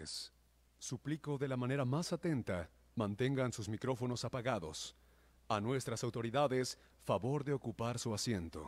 Suplico de la manera más atenta, mantengan sus micrófonos apagados. A nuestras autoridades, favor de ocupar su asiento.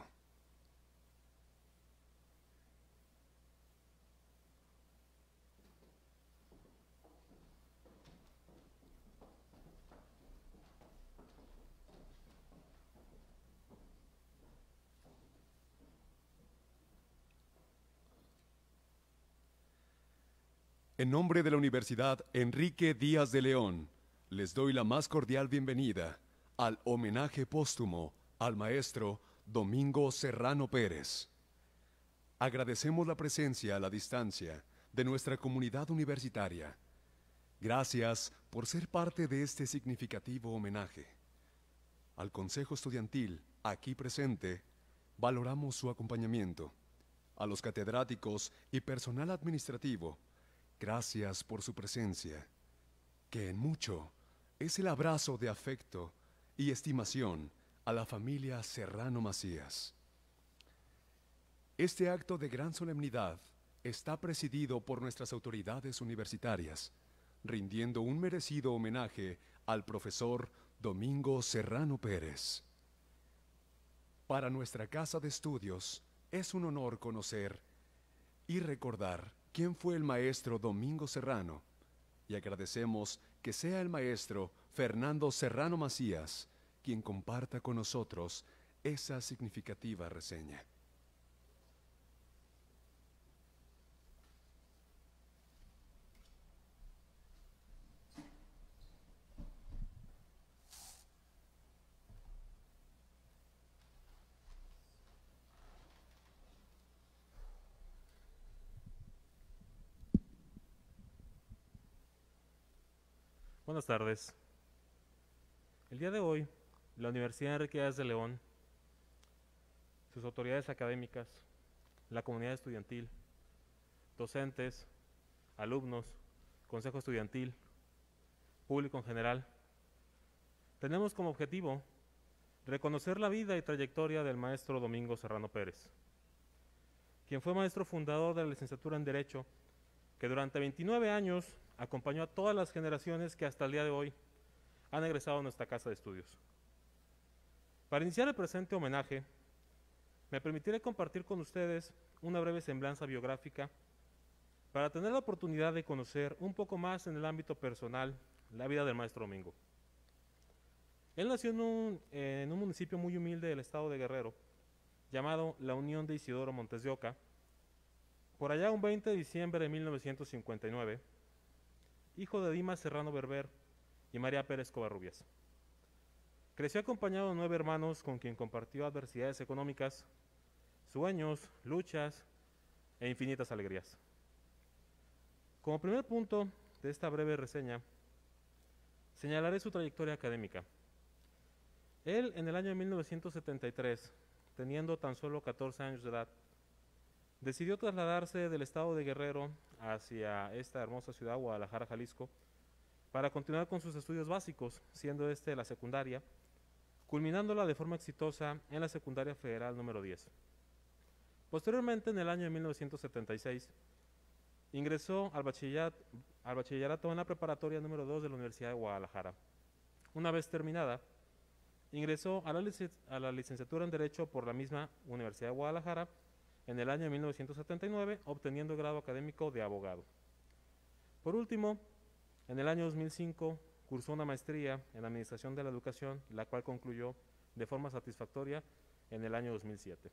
En nombre de la Universidad Enrique Díaz de León, les doy la más cordial bienvenida al homenaje póstumo al maestro Domingo Serrano Pérez. Agradecemos la presencia a la distancia de nuestra comunidad universitaria. Gracias por ser parte de este significativo homenaje. Al Consejo Estudiantil, aquí presente, valoramos su acompañamiento. A los catedráticos y personal administrativo, gracias por su presencia, que en mucho es el abrazo de afecto y estimación a la familia Serrano Macías. Este acto de gran solemnidad está presidido por nuestras autoridades universitarias, rindiendo un merecido homenaje al profesor Domingo Serrano Pérez. Para nuestra casa de estudios es un honor conocer y recordar quién fue el maestro Domingo Serrano, y agradecemos que sea el maestro Fernando Serrano Macías quien comparta con nosotros esa significativa reseña. Buenas tardes. El día de hoy, la Universidad Enrique Díaz de León, sus autoridades académicas, la comunidad estudiantil, docentes, alumnos, consejo estudiantil, público en general, tenemos como objetivo reconocer la vida y trayectoria del maestro Domingo Serrano Pérez, quien fue maestro fundador de la licenciatura en Derecho, que durante 29 años acompañó a todas las generaciones que hasta el día de hoy han egresado a nuestra casa de estudios. Para iniciar el presente homenaje, me permitiré compartir con ustedes una breve semblanza biográfica para tener la oportunidad de conocer un poco más en el ámbito personal la vida del maestro Domingo. Él nació en un municipio muy humilde del estado de Guerrero, llamado La Unión de Isidoro Montes de Oca, por allá un 20 de diciembre de 1959, hijo de Dimas Serrano Berber y María Pérez Covarrubias. Creció acompañado de 9 hermanos con quien compartió adversidades económicas, sueños, luchas e infinitas alegrías. Como primer punto de esta breve reseña, señalaré su trayectoria académica. Él, en el año de 1973, teniendo tan solo 14 años de edad, decidió trasladarse del estado de Guerrero hacia esta hermosa ciudad, Guadalajara, Jalisco, para continuar con sus estudios básicos, siendo este la secundaria, culminándola de forma exitosa en la Secundaria Federal número 10. Posteriormente, en el año de 1976, ingresó al bachillerato en la preparatoria número 2 de la Universidad de Guadalajara. Una vez terminada, ingresó a la licenciatura en Derecho por la misma Universidad de Guadalajara en el año de 1979, obteniendo el grado académico de abogado. Por último, en el año 2005, cursó una maestría en Administración de la Educación, la cual concluyó de forma satisfactoria en el año 2007.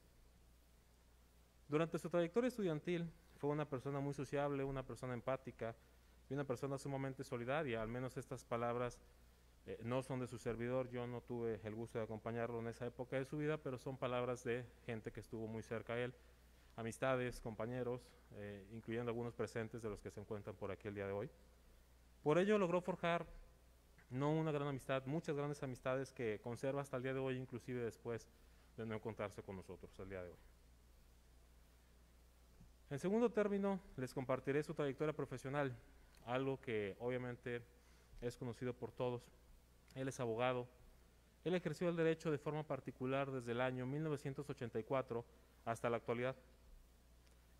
Durante su trayectoria estudiantil, fue una persona muy sociable, una persona empática y una persona sumamente solidaria. Al menos estas palabras no son de su servidor, yo no tuve el gusto de acompañarlo en esa época de su vida, pero son palabras de gente que estuvo muy cerca a él, amistades, compañeros, incluyendo algunos presentes de los que se encuentran por aquí el día de hoy. Por ello logró forjar no una gran amistad, muchas grandes amistades que conserva hasta el día de hoy, inclusive después de no encontrarse con nosotros el día de hoy. En segundo término, les compartiré su trayectoria profesional, algo que obviamente es conocido por todos. Él es abogado. Él ejerció el derecho de forma particular desde el año 1984 hasta la actualidad.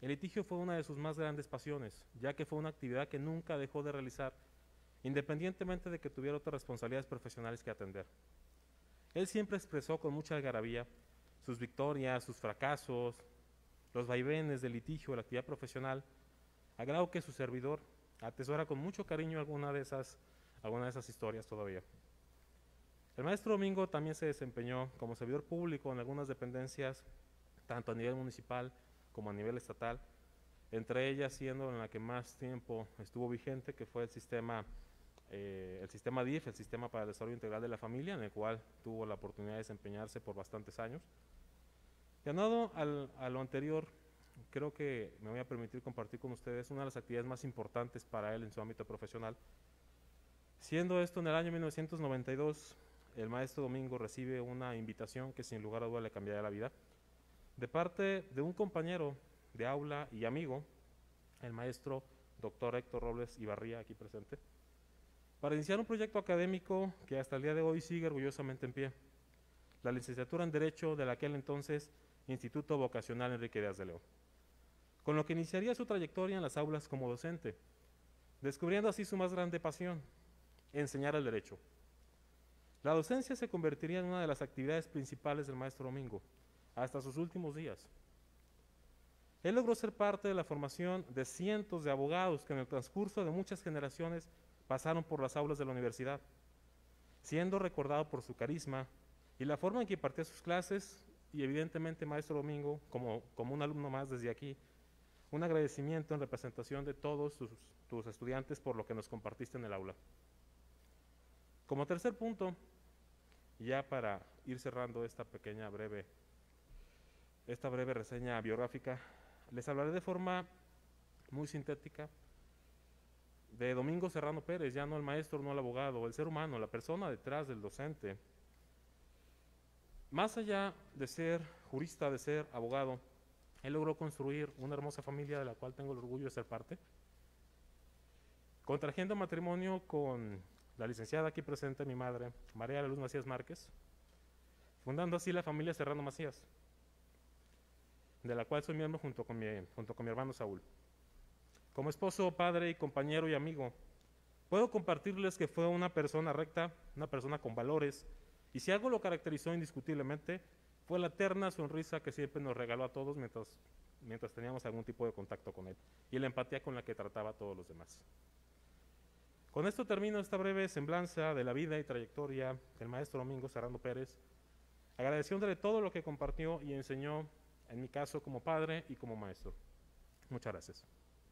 El litigio fue una de sus más grandes pasiones, ya que fue una actividad que nunca dejó de realizar, independientemente de que tuviera otras responsabilidades profesionales que atender. Él siempre expresó con mucha algarabía sus victorias, sus fracasos, los vaivenes del litigio, la actividad profesional, a grado que su servidor atesora con mucho cariño alguna de esas historias todavía. El maestro Domingo también se desempeñó como servidor público en algunas dependencias, tanto a nivel municipal como a nivel estatal, entre ellas siendo en la que más tiempo estuvo vigente, que fue el sistema DIF, el Sistema para el Desarrollo Integral de la Familia, en el cual tuvo la oportunidad de desempeñarse por bastantes años. Y aunado a lo anterior, creo que me voy a permitir compartir con ustedes una de las actividades más importantes para él en su ámbito profesional. Siendo esto en el año 1992, el maestro Domingo recibe una invitación que sin lugar a duda le cambiará la vida, de parte de un compañero de aula y amigo, el maestro doctor Héctor Robles Ibarría, aquí presente, para iniciar un proyecto académico que hasta el día de hoy sigue orgullosamente en pie, la licenciatura en Derecho de aquel entonces Instituto Vocacional Enrique Díaz de León, con lo que iniciaría su trayectoria en las aulas como docente, descubriendo así su más grande pasión, enseñar el derecho. La docencia se convertiría en una de las actividades principales del maestro Domingo, hasta sus últimos días. Él logró ser parte de la formación de cientos de abogados que en el transcurso de muchas generaciones pasaron por las aulas de la universidad, siendo recordado por su carisma y la forma en que impartía sus clases, y evidentemente, maestro Domingo, como un alumno más desde aquí, un agradecimiento en representación de todos tus estudiantes por lo que nos compartiste en el aula. Como tercer punto, ya para ir cerrando esta breve reseña biográfica, les hablaré de forma muy sintética de Domingo Serrano Pérez, ya no el maestro, no el abogado, el ser humano, la persona detrás del docente. Más allá de ser jurista, de ser abogado, él logró construir una hermosa familia de la cual tengo el orgullo de ser parte, contrayendo matrimonio con la licenciada aquí presente, mi madre, María de la Luz Macías Márquez, fundando así la familia Serrano Macías, de la cual soy miembro junto con mi hermano Saúl. Como esposo, padre y compañero y amigo, puedo compartirles que fue una persona recta, una persona con valores, y si algo lo caracterizó indiscutiblemente, fue la eterna sonrisa que siempre nos regaló a todos mientras teníamos algún tipo de contacto con él, y la empatía con la que trataba a todos los demás. Con esto termino esta breve semblanza de la vida y trayectoria del maestro Domingo Serrano Pérez, agradeciéndole todo lo que compartió y enseñó, en mi caso como padre y como maestro. Muchas gracias.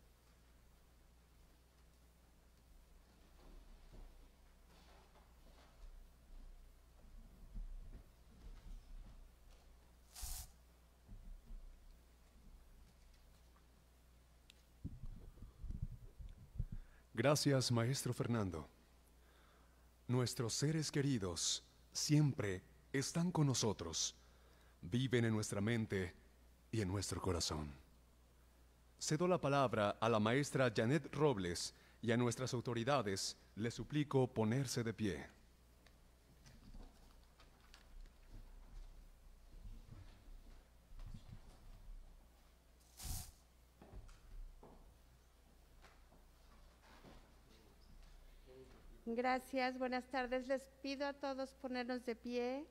Gracias, maestro Fernando. Nuestros seres queridos siempre están con nosotros, viven en nuestra mente y en nuestro corazón. Cedo la palabra a la maestra Janet Robles y a nuestras autoridades les suplico ponerse de pie. Gracias, buenas tardes. Les pido a todos ponernos de pie.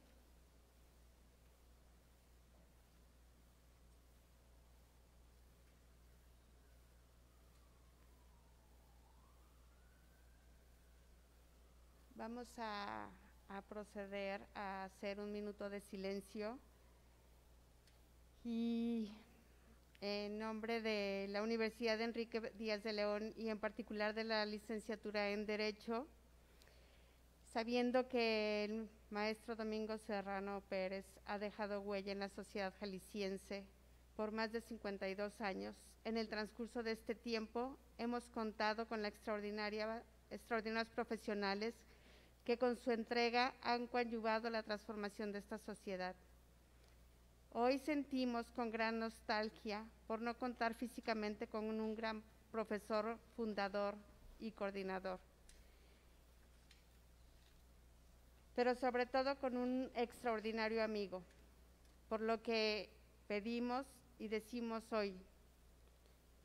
Vamos a proceder a hacer un minuto de silencio y en nombre de la Universidad Enrique Díaz de León y en particular de la licenciatura en Derecho, sabiendo que el maestro Domingo Serrano Pérez ha dejado huella en la sociedad jalisciense por más de 52 años, en el transcurso de este tiempo hemos contado con la extraordinarios profesionales que con su entrega han coadyuvado la transformación de esta sociedad. Hoy sentimos con gran nostalgia por no contar físicamente con un gran profesor, fundador y coordinador, pero sobre todo con un extraordinario amigo, por lo que pedimos y decimos hoy,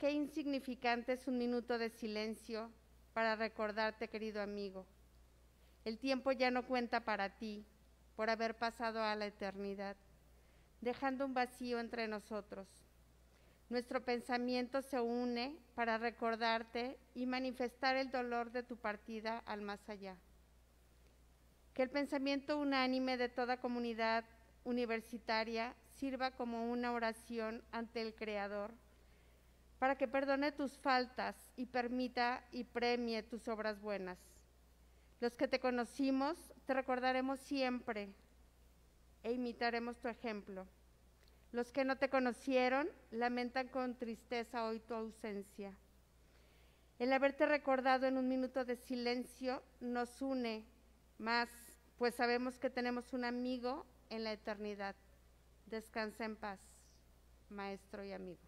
qué insignificante es un minuto de silencio para recordarte, querido amigo. El tiempo ya no cuenta para ti, por haber pasado a la eternidad, dejando un vacío entre nosotros. Nuestro pensamiento se une para recordarte y manifestar el dolor de tu partida al más allá. Que el pensamiento unánime de toda comunidad universitaria sirva como una oración ante el Creador, para que perdone tus faltas y permita y premie tus obras buenas. Los que te conocimos te recordaremos siempre e imitaremos tu ejemplo. Los que no te conocieron lamentan con tristeza hoy tu ausencia. El haberte recordado en un minuto de silencio nos une más, pues sabemos que tenemos un amigo en la eternidad. Descansa en paz, maestro y amigo.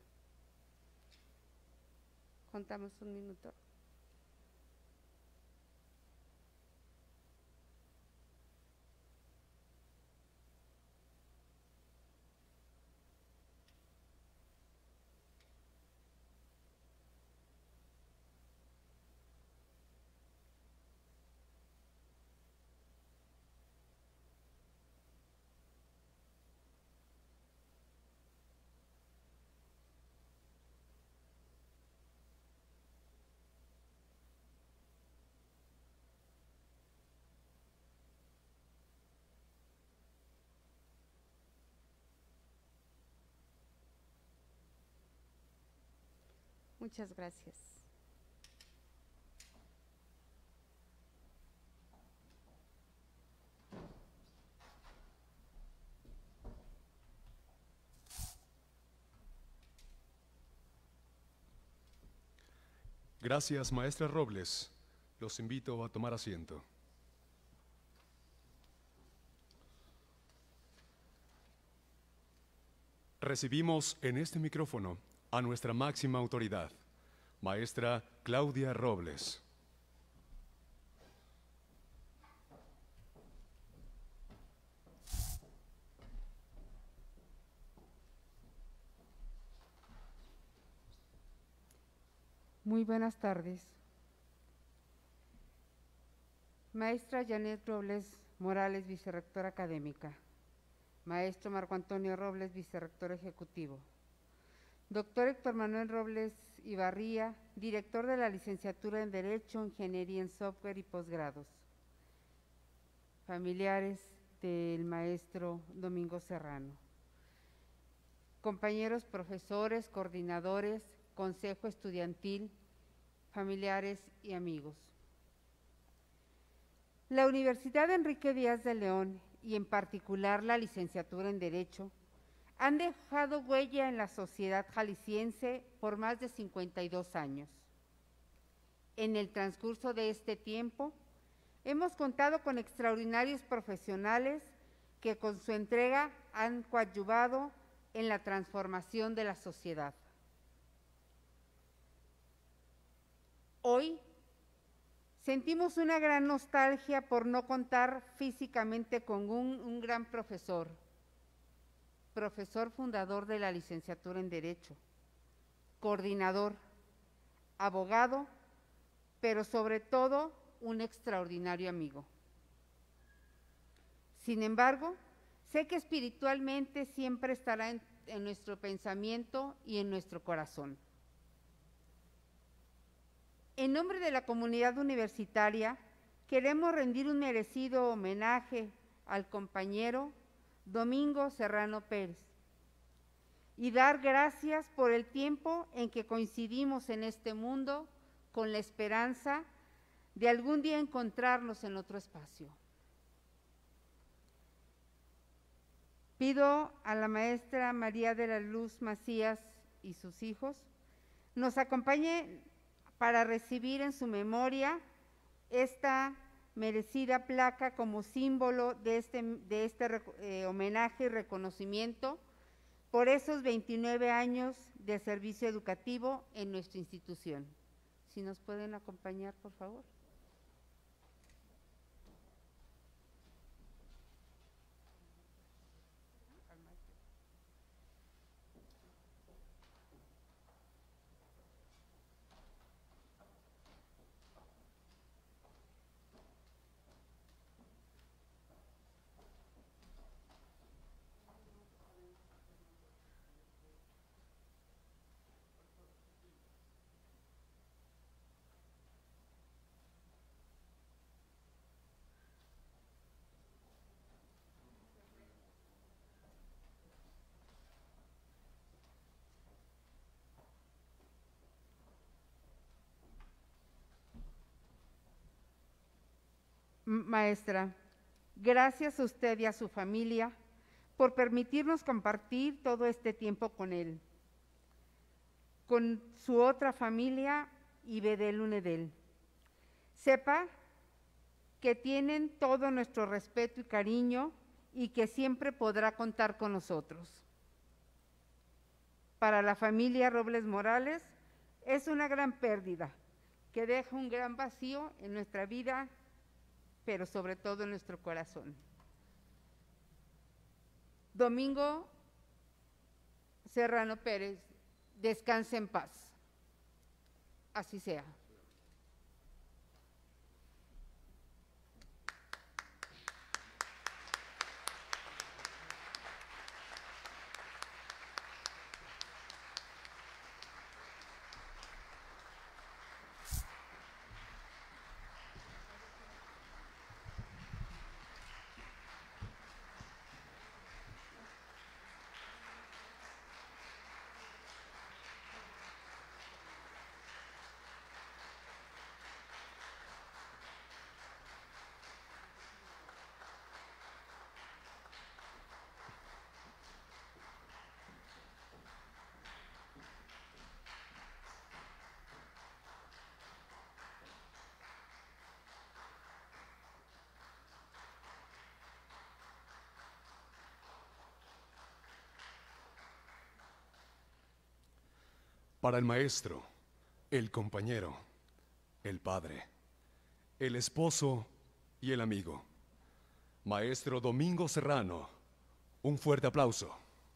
Contamos un minuto. Muchas gracias. Gracias, maestra Robles. Los invito a tomar asiento. Recibimos en este micrófono a nuestra máxima autoridad, maestra Claudia Robles. Muy buenas tardes. Maestra Janet Robles Morales, vicerrectora académica. Maestro Marco Antonio Robles, vicerrector ejecutivo. Doctor Héctor Manuel Robles Ibarría, director de la licenciatura en Derecho, Ingeniería en Software y Posgrados. Familiares del maestro Domingo Serrano. Compañeros profesores, coordinadores, consejo estudiantil, familiares y amigos. La Universidad Enrique Díaz de León, y en particular la licenciatura en Derecho, han dejado huella en la sociedad jalisciense por más de 52 años. En el transcurso de este tiempo, hemos contado con extraordinarios profesionales que con su entrega han coadyuvado en la transformación de la sociedad. Hoy sentimos una gran nostalgia por no contar físicamente con un gran profesor fundador de la licenciatura en Derecho, coordinador, abogado, pero sobre todo un extraordinario amigo. Sin embargo, sé que espiritualmente siempre estará en nuestro pensamiento y en nuestro corazón. En nombre de la comunidad universitaria, queremos rendir un merecido homenaje al compañero Domingo Serrano Pérez y dar gracias por el tiempo en que coincidimos en este mundo con la esperanza de algún día encontrarnos en otro espacio. Pido a la maestra María de la Luz Macías y sus hijos nos acompañe para recibir en su memoria esta merecida placa como símbolo de este homenaje y reconocimiento por esos 29 años de servicio educativo en nuestra institución. Si nos pueden acompañar, por favor. maestra, gracias a usted y a su familia por permitirnos compartir todo este tiempo con él, con su otra familia, Ibedel Unedel. Sepa que tienen todo nuestro respeto y cariño y que siempre podrá contar con nosotros. Para la familia Robles Morales es una gran pérdida que deja un gran vacío en nuestra vida, pero sobre todo en nuestro corazón. Domingo Serrano Pérez, descanse en paz. Así sea. Para el maestro, el compañero, el padre, el esposo y el amigo, maestro Domingo Serrano, un fuerte aplauso.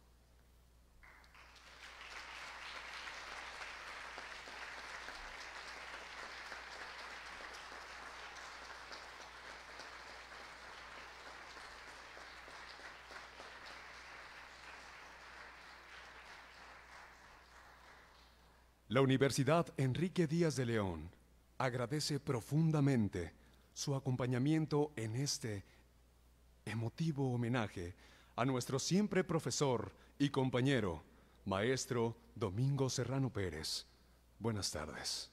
La Universidad Enrique Díaz de León agradece profundamente su acompañamiento en este emotivo homenaje a nuestro siempre profesor y compañero, maestro Domingo Serrano Pérez. Buenas tardes.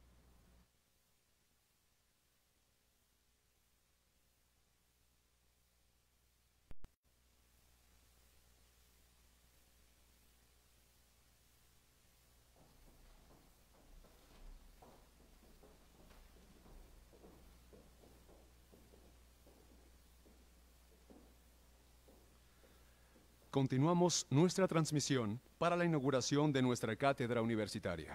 Continuamos nuestra transmisión para la inauguración de nuestra cátedra universitaria.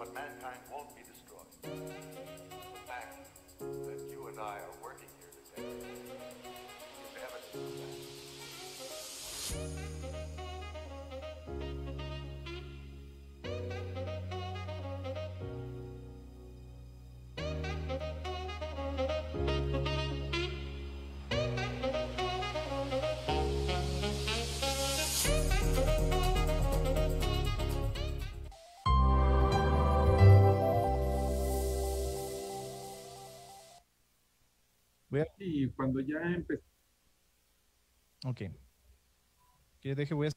but mankind won't be destroyed. The fact that you and I are working here today is evidence of that. Y cuando ya empezó. Ok. Que deje, voy a...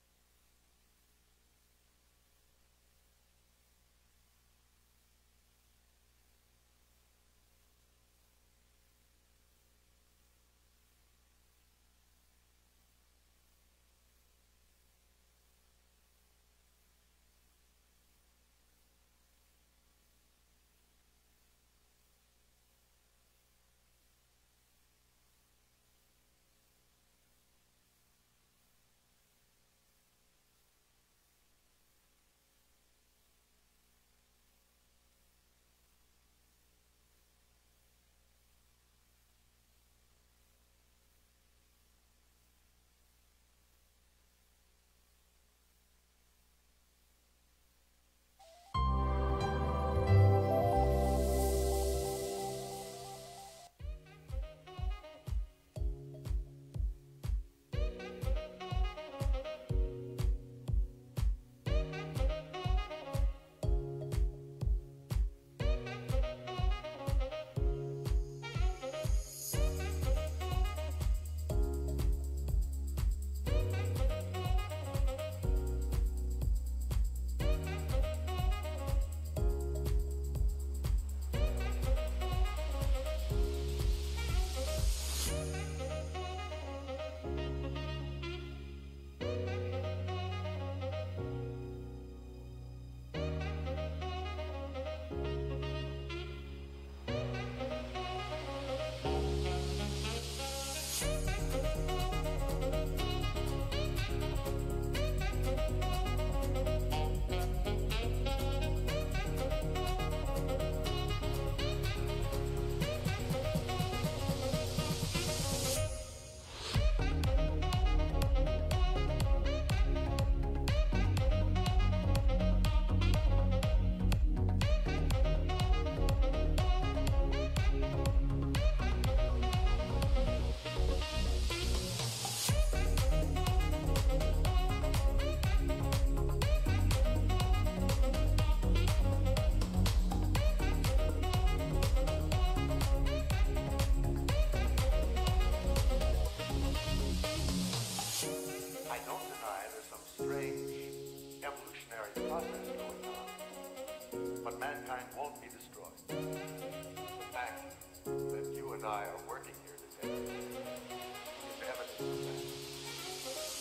mankind won't be destroyed. The fact that you and I are working here today is evidence of that.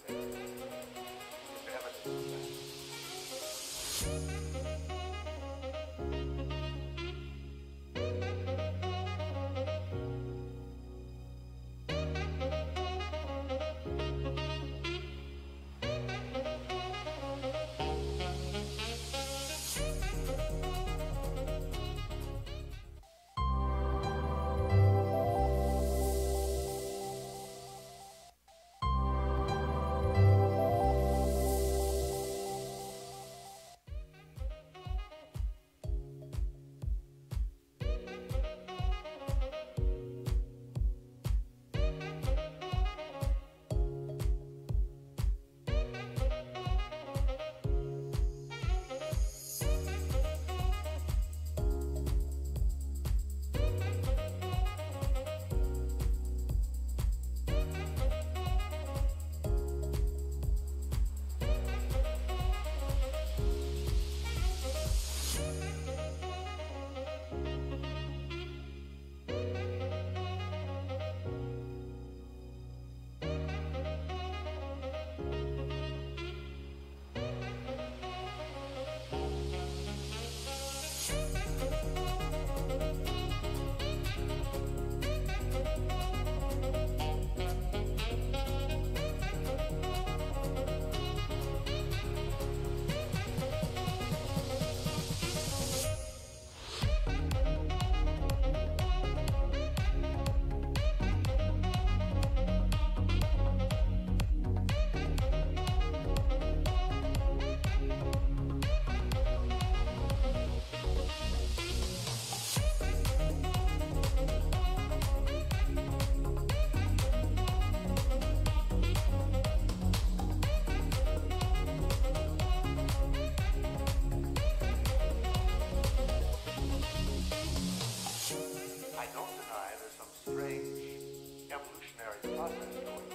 this entity is evidence of that. I don't deny there's some strange evolutionary process going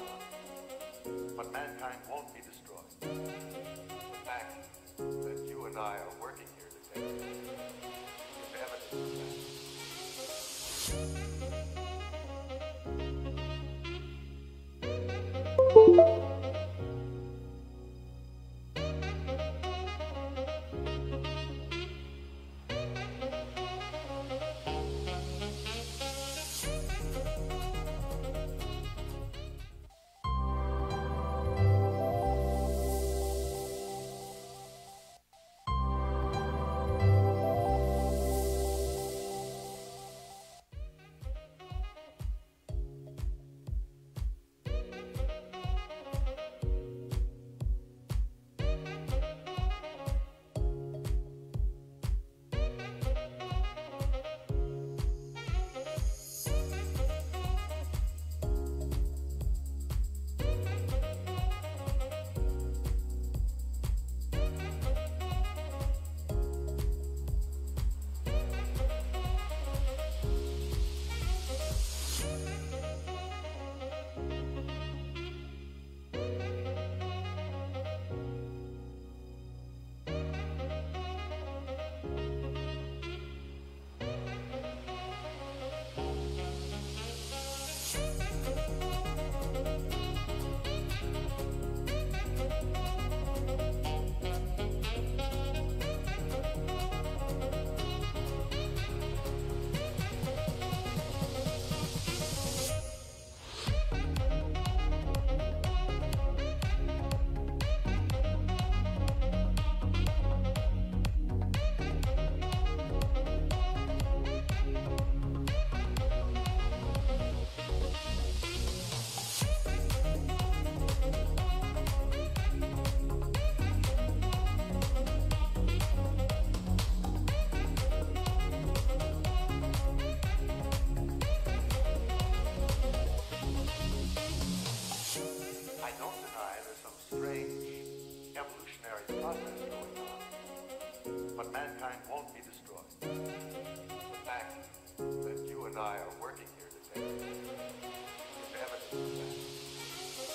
on, but mankind won't be destroyed. The fact that you and I are working here today is evidence of that. mankind won't be destroyed. The fact that you and I are working here today is evidence of that.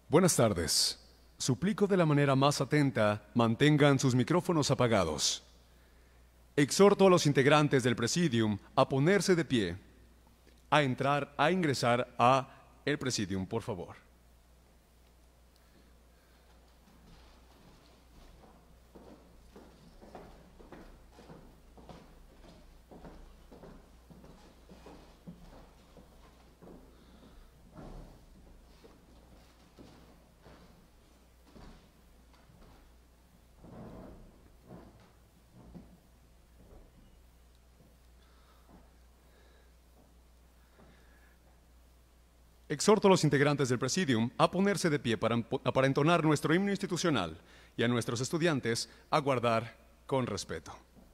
Buenas tardes. Suplico de la manera más atenta mantengan sus micrófonos apagados. Exhorto a los integrantes del Presidium a ponerse de pie, a ingresar a el Presidium, por favor. Exhorto a los integrantes del Presidium a ponerse de pie para entonar nuestro himno institucional y a nuestros estudiantes a guardar con respeto.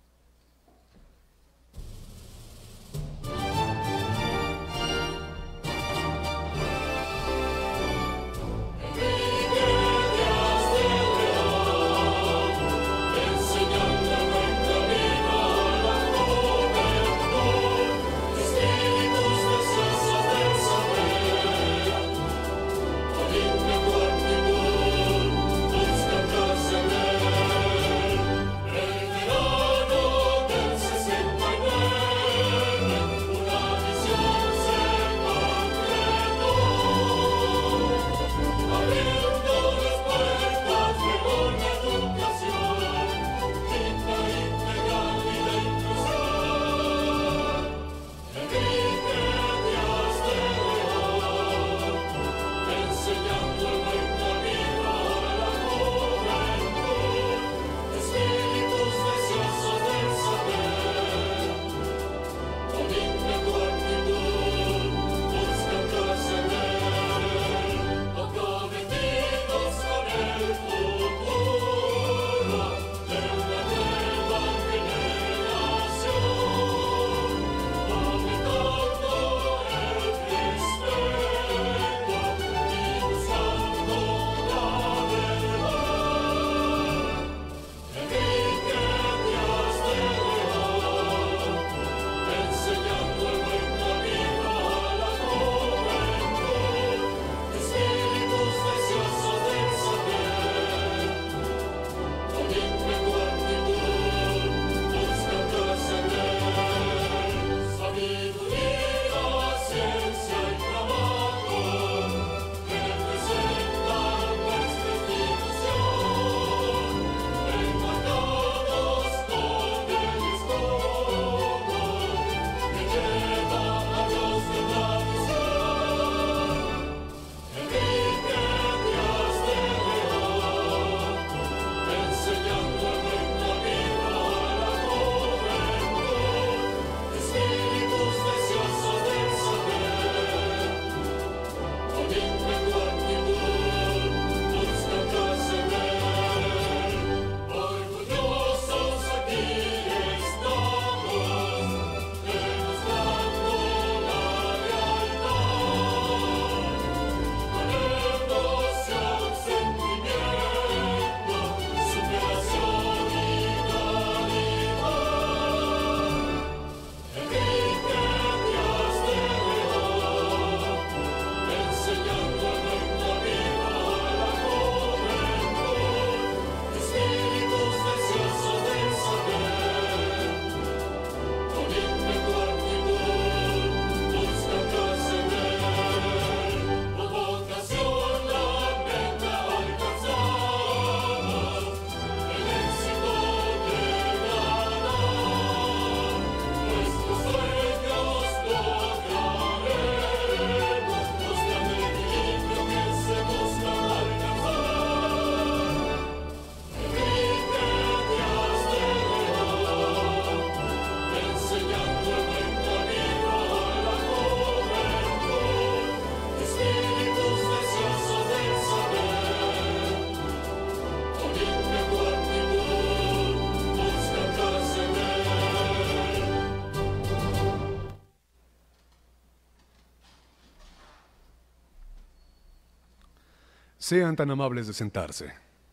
Sean tan amables de sentarse.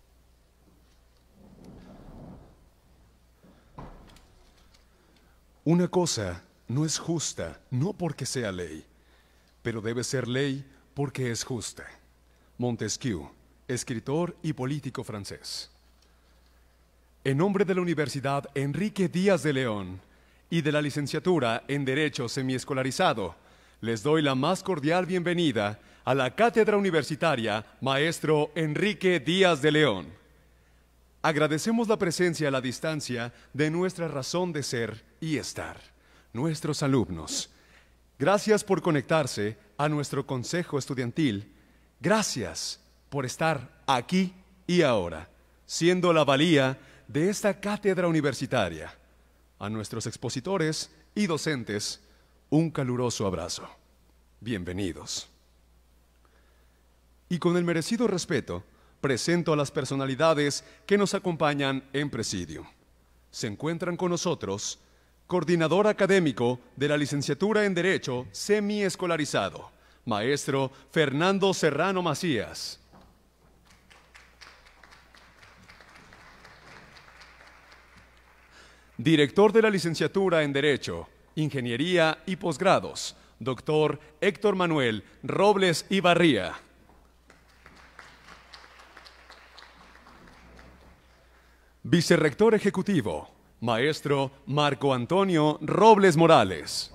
Una cosa no es justa, no porque sea ley, pero debe ser ley porque es justa. Montesquieu, escritor y político francés. En nombre de la Universidad Enrique Díaz de León y de la licenciatura en Derecho Semiescolarizado, les doy la más cordial bienvenida a la Cátedra Universitaria Maestro Enrique Díaz de León. Agradecemos la presencia a la distancia de nuestra razón de ser y estar, nuestros alumnos. Gracias por conectarse a nuestro Consejo Estudiantil. Gracias por estar aquí y ahora, siendo la valía de esta cátedra universitaria. A nuestros expositores y docentes, un caluroso abrazo. Bienvenidos. Y con el merecido respeto, presento a las personalidades que nos acompañan en presidio. Se encuentran con nosotros, coordinador académico de la licenciatura en Derecho Semiescolarizado, maestro Fernando Serrano Macías. Director de la licenciatura en Derecho, Ingeniería y Posgrados, doctor Héctor Manuel Robles Ibarría. Vicerrector ejecutivo, maestro Marco Antonio Robles Morales.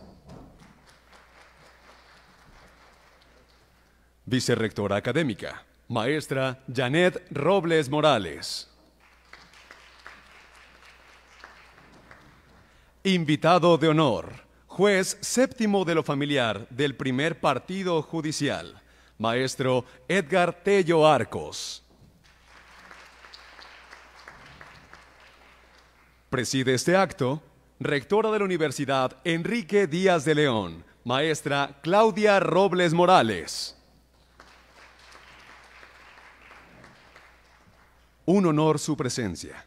Vicerrectora académica, maestra Janet Robles Morales. Invitado de honor, juez séptimo de lo familiar del primer partido judicial, maestro Edgar Tello Arcos. Preside este acto, rectora de la Universidad Enrique Díaz de León, maestra Claudia Robles Morales. Un honor su presencia.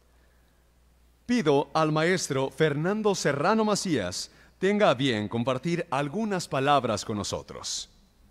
Pido al maestro Fernando Serrano Macías tenga a bien compartir algunas palabras con nosotros.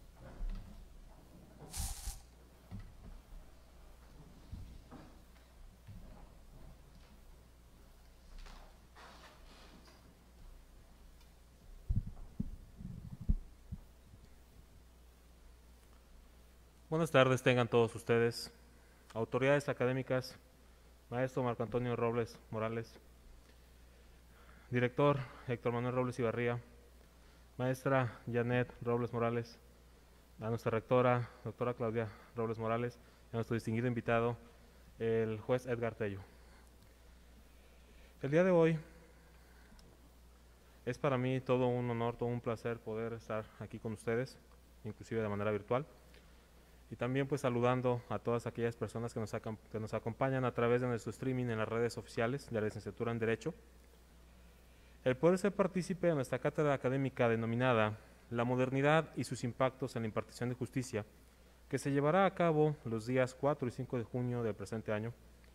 Buenas tardes tengan todos ustedes, autoridades académicas, maestro Marco Antonio Robles Morales, director Héctor Manuel Robles Ibarría, maestra Janet Robles Morales, a nuestra rectora, doctora Claudia Robles Morales, y a nuestro distinguido invitado, el juez Edgar Tello. El día de hoy es para mí todo un honor, todo un placer poder estar aquí con ustedes, inclusive de manera virtual. Y también pues saludando a todas aquellas personas que nos acompañan a través de nuestro streaming en las redes oficiales de la licenciatura en Derecho. El poder ser partícipe de nuestra cátedra académica denominada La modernidad y sus impactos en la impartición de justicia, que se llevará a cabo los días 4 y 5 de junio del presente año.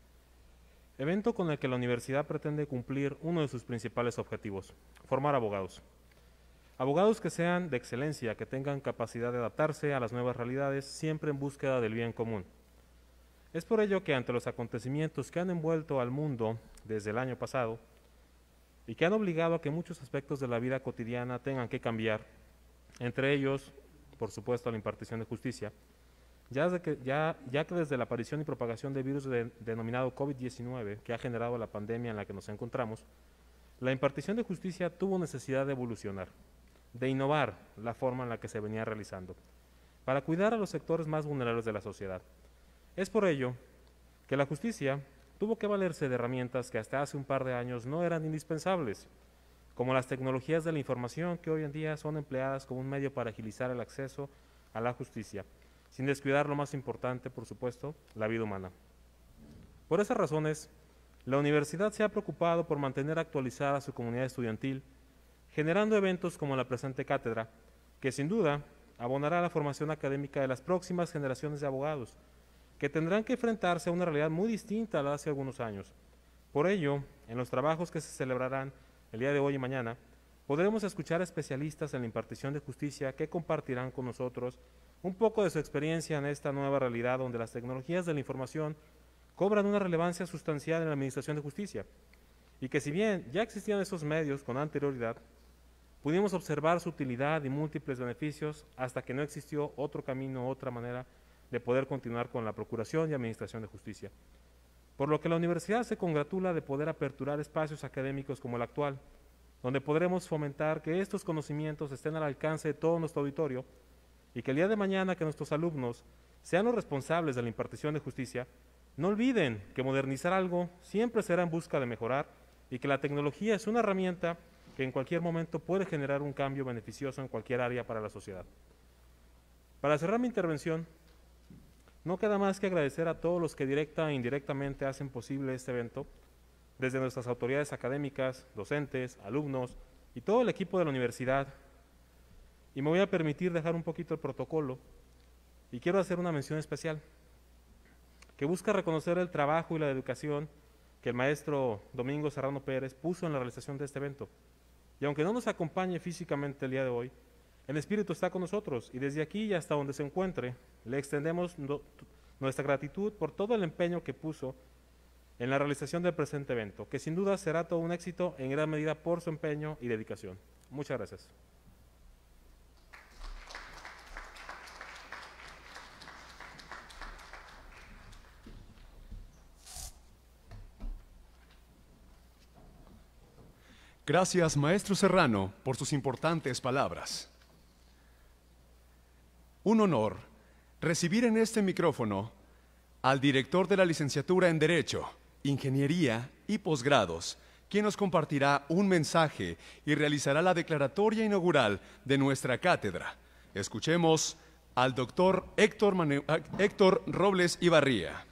Evento con el que la universidad pretende cumplir uno de sus principales objetivos, formar abogados. Abogados que sean de excelencia, que tengan capacidad de adaptarse a las nuevas realidades, siempre en búsqueda del bien común. Es por ello que ante los acontecimientos que han envuelto al mundo desde el año pasado y que han obligado a que muchos aspectos de la vida cotidiana tengan que cambiar, entre ellos, por supuesto, la impartición de justicia, ya que desde la aparición y propagación del virus denominado COVID-19, que ha generado la pandemia en la que nos encontramos, la impartición de justicia tuvo necesidad de evolucionar, de innovar la forma en la que se venía realizando, para cuidar a los sectores más vulnerables de la sociedad. Es por ello que la justicia tuvo que valerse de herramientas que hasta hace un par de años no eran indispensables, como las tecnologías de la información que hoy en día son empleadas como un medio para agilizar el acceso a la justicia, sin descuidar lo más importante, por supuesto, la vida humana. Por esas razones, la universidad se ha preocupado por mantener actualizada a su comunidad estudiantil, generando eventos como la presente cátedra, que sin duda abonará a la formación académica de las próximas generaciones de abogados, que tendrán que enfrentarse a una realidad muy distinta a la de hace algunos años. Por ello, en los trabajos que se celebrarán el día de hoy y mañana, podremos escuchar a especialistas en la impartición de justicia que compartirán con nosotros un poco de su experiencia en esta nueva realidad donde las tecnologías de la información cobran una relevancia sustancial en la administración de justicia, y que si bien ya existían esos medios con anterioridad, pudimos observar su utilidad y múltiples beneficios hasta que no existió otro camino, otra manera de poder continuar con la procuración y administración de justicia. Por lo que la universidad se congratula de poder aperturar espacios académicos como el actual, donde podremos fomentar que estos conocimientos estén al alcance de todo nuestro auditorio y que el día de mañana que nuestros alumnos sean los responsables de la impartición de justicia, no olviden que modernizar algo siempre será en busca de mejorar y que la tecnología es una herramienta que en cualquier momento puede generar un cambio beneficioso en cualquier área para la sociedad. Para cerrar mi intervención, no queda más que agradecer a todos los que directa e indirectamente hacen posible este evento, desde nuestras autoridades académicas, docentes, alumnos y todo el equipo de la universidad. Y me voy a permitir dejar un poquito el protocolo y quiero hacer una mención especial que busca reconocer el trabajo y la dedicación que el maestro Domingo Serrano Pérez puso en la realización de este evento. Y aunque no nos acompañe físicamente el día de hoy, en espíritu está con nosotros y desde aquí y hasta donde se encuentre, le extendemos nuestra gratitud por todo el empeño que puso en la realización del presente evento, que sin duda será todo un éxito en gran medida por su empeño y dedicación. Muchas gracias. Gracias, maestro Serrano, por sus importantes palabras. Un honor recibir en este micrófono al director de la licenciatura en Derecho, Ingeniería y Posgrados, quien nos compartirá un mensaje y realizará la declaratoria inaugural de nuestra cátedra. Escuchemos al doctor Héctor Robles Ibarría.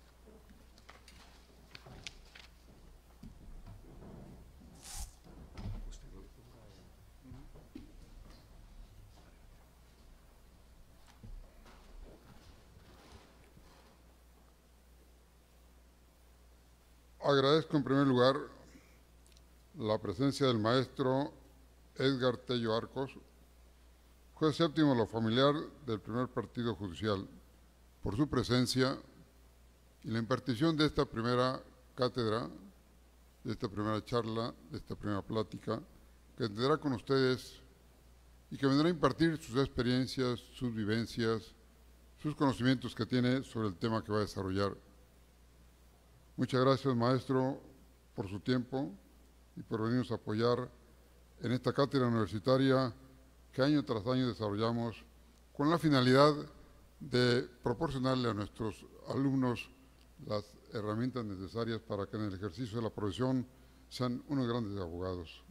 Agradezco en primer lugar la presencia del maestro Edgar Tello Arcos, juez séptimo de lo familiar del primer partido judicial, por su presencia y la impartición de esta primera cátedra, de esta primera charla, de esta primera plática, que tendrá con ustedes y que vendrá a impartir sus experiencias, sus vivencias, sus conocimientos que tiene sobre el tema que va a desarrollar. Muchas gracias, maestro, por su tiempo y por venirnos a apoyar en esta cátedra universitaria que año tras año desarrollamos con la finalidad de proporcionarle a nuestros alumnos las herramientas necesarias para que en el ejercicio de la profesión sean unos grandes abogados.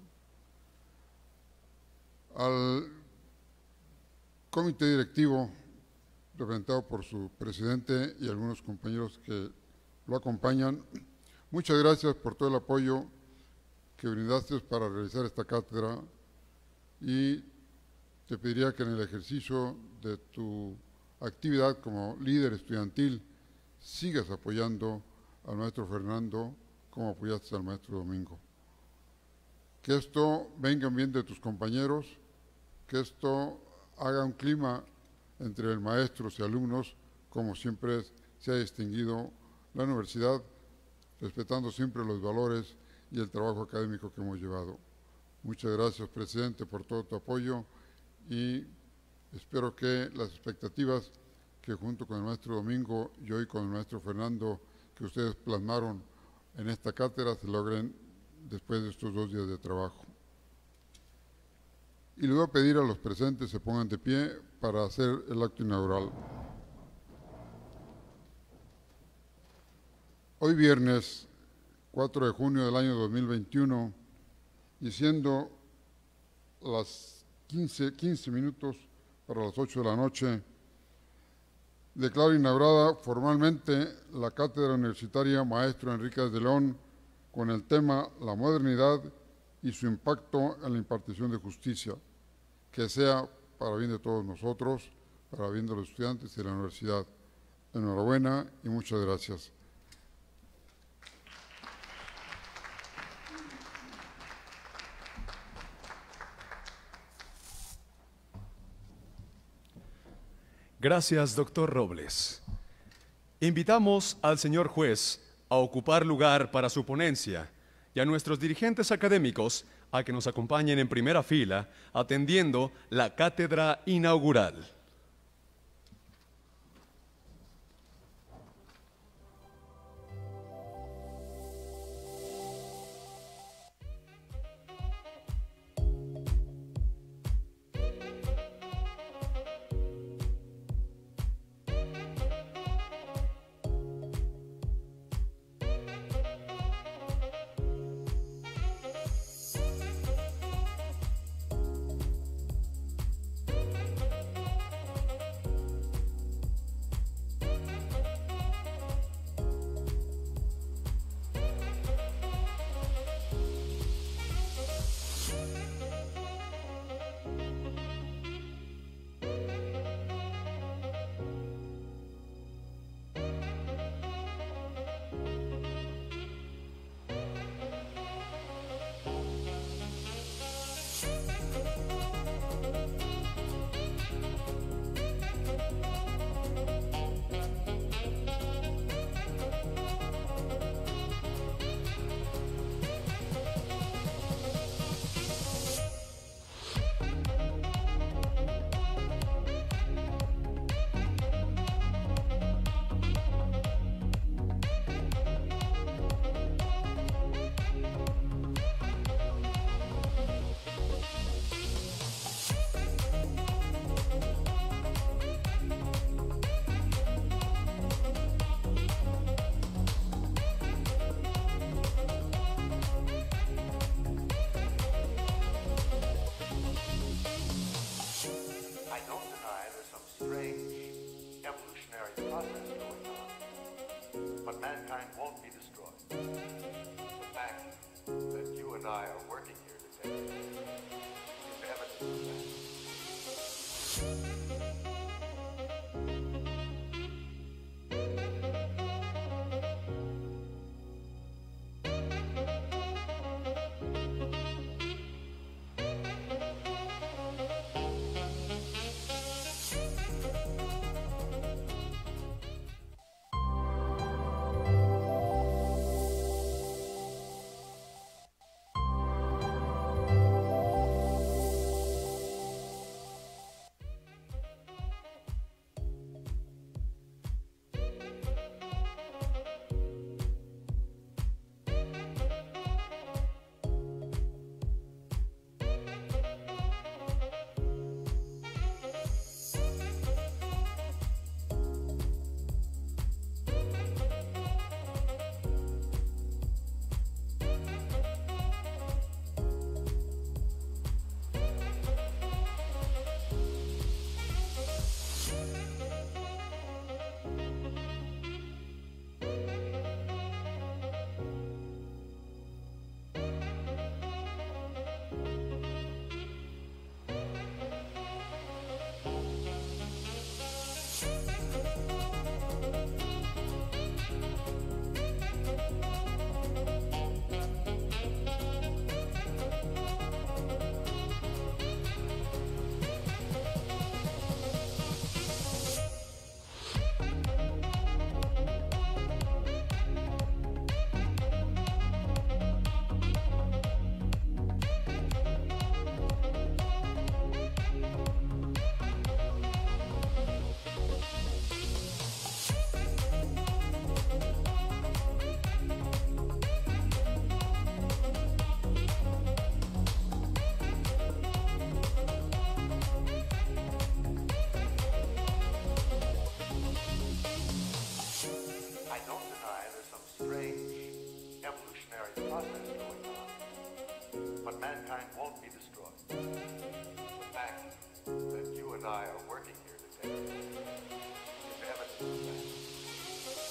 Al comité directivo, representado por su presidente y algunos compañeros que lo acompañan, muchas gracias por todo el apoyo que brindaste para realizar esta cátedra y te pediría que en el ejercicio de tu actividad como líder estudiantil sigas apoyando al maestro Fernando como apoyaste al maestro Domingo. Que esto venga en bien de tus compañeros, que esto haga un clima entre maestros y alumnos como siempre se ha distinguido la universidad, respetando siempre los valores y el trabajo académico que hemos llevado. Muchas gracias, presidente, por todo tu apoyo y espero que las expectativas que junto con el maestro Domingo y hoy con el maestro Fernando que ustedes plasmaron en esta cátedra se logren después de estos 2 días de trabajo. Y le voy a pedir a los presentes se pongan de pie para hacer el acto inaugural. Hoy viernes 4 de junio del año 2021 y siendo las 15 minutos para las 8 de la noche, declaro inaugurada formalmente la Cátedra Universitaria Maestro Enrique de León con el tema La modernidad y su impacto en la impartición de justicia, que sea para bien de todos nosotros, para bien de los estudiantes y de la universidad. Enhorabuena y muchas gracias. Gracias, doctor Robles. Invitamos al señor juez a ocupar lugar para su ponencia y a nuestros dirigentes académicos a que nos acompañen en primera fila atendiendo la cátedra inaugural. process going on, but mankind won't be destroyed. The fact that you and I are working here today is evidence of that. I don't deny there's some strange evolutionary process going on, but mankind won't be destroyed. The fact that you and I are working here today is evidence of that.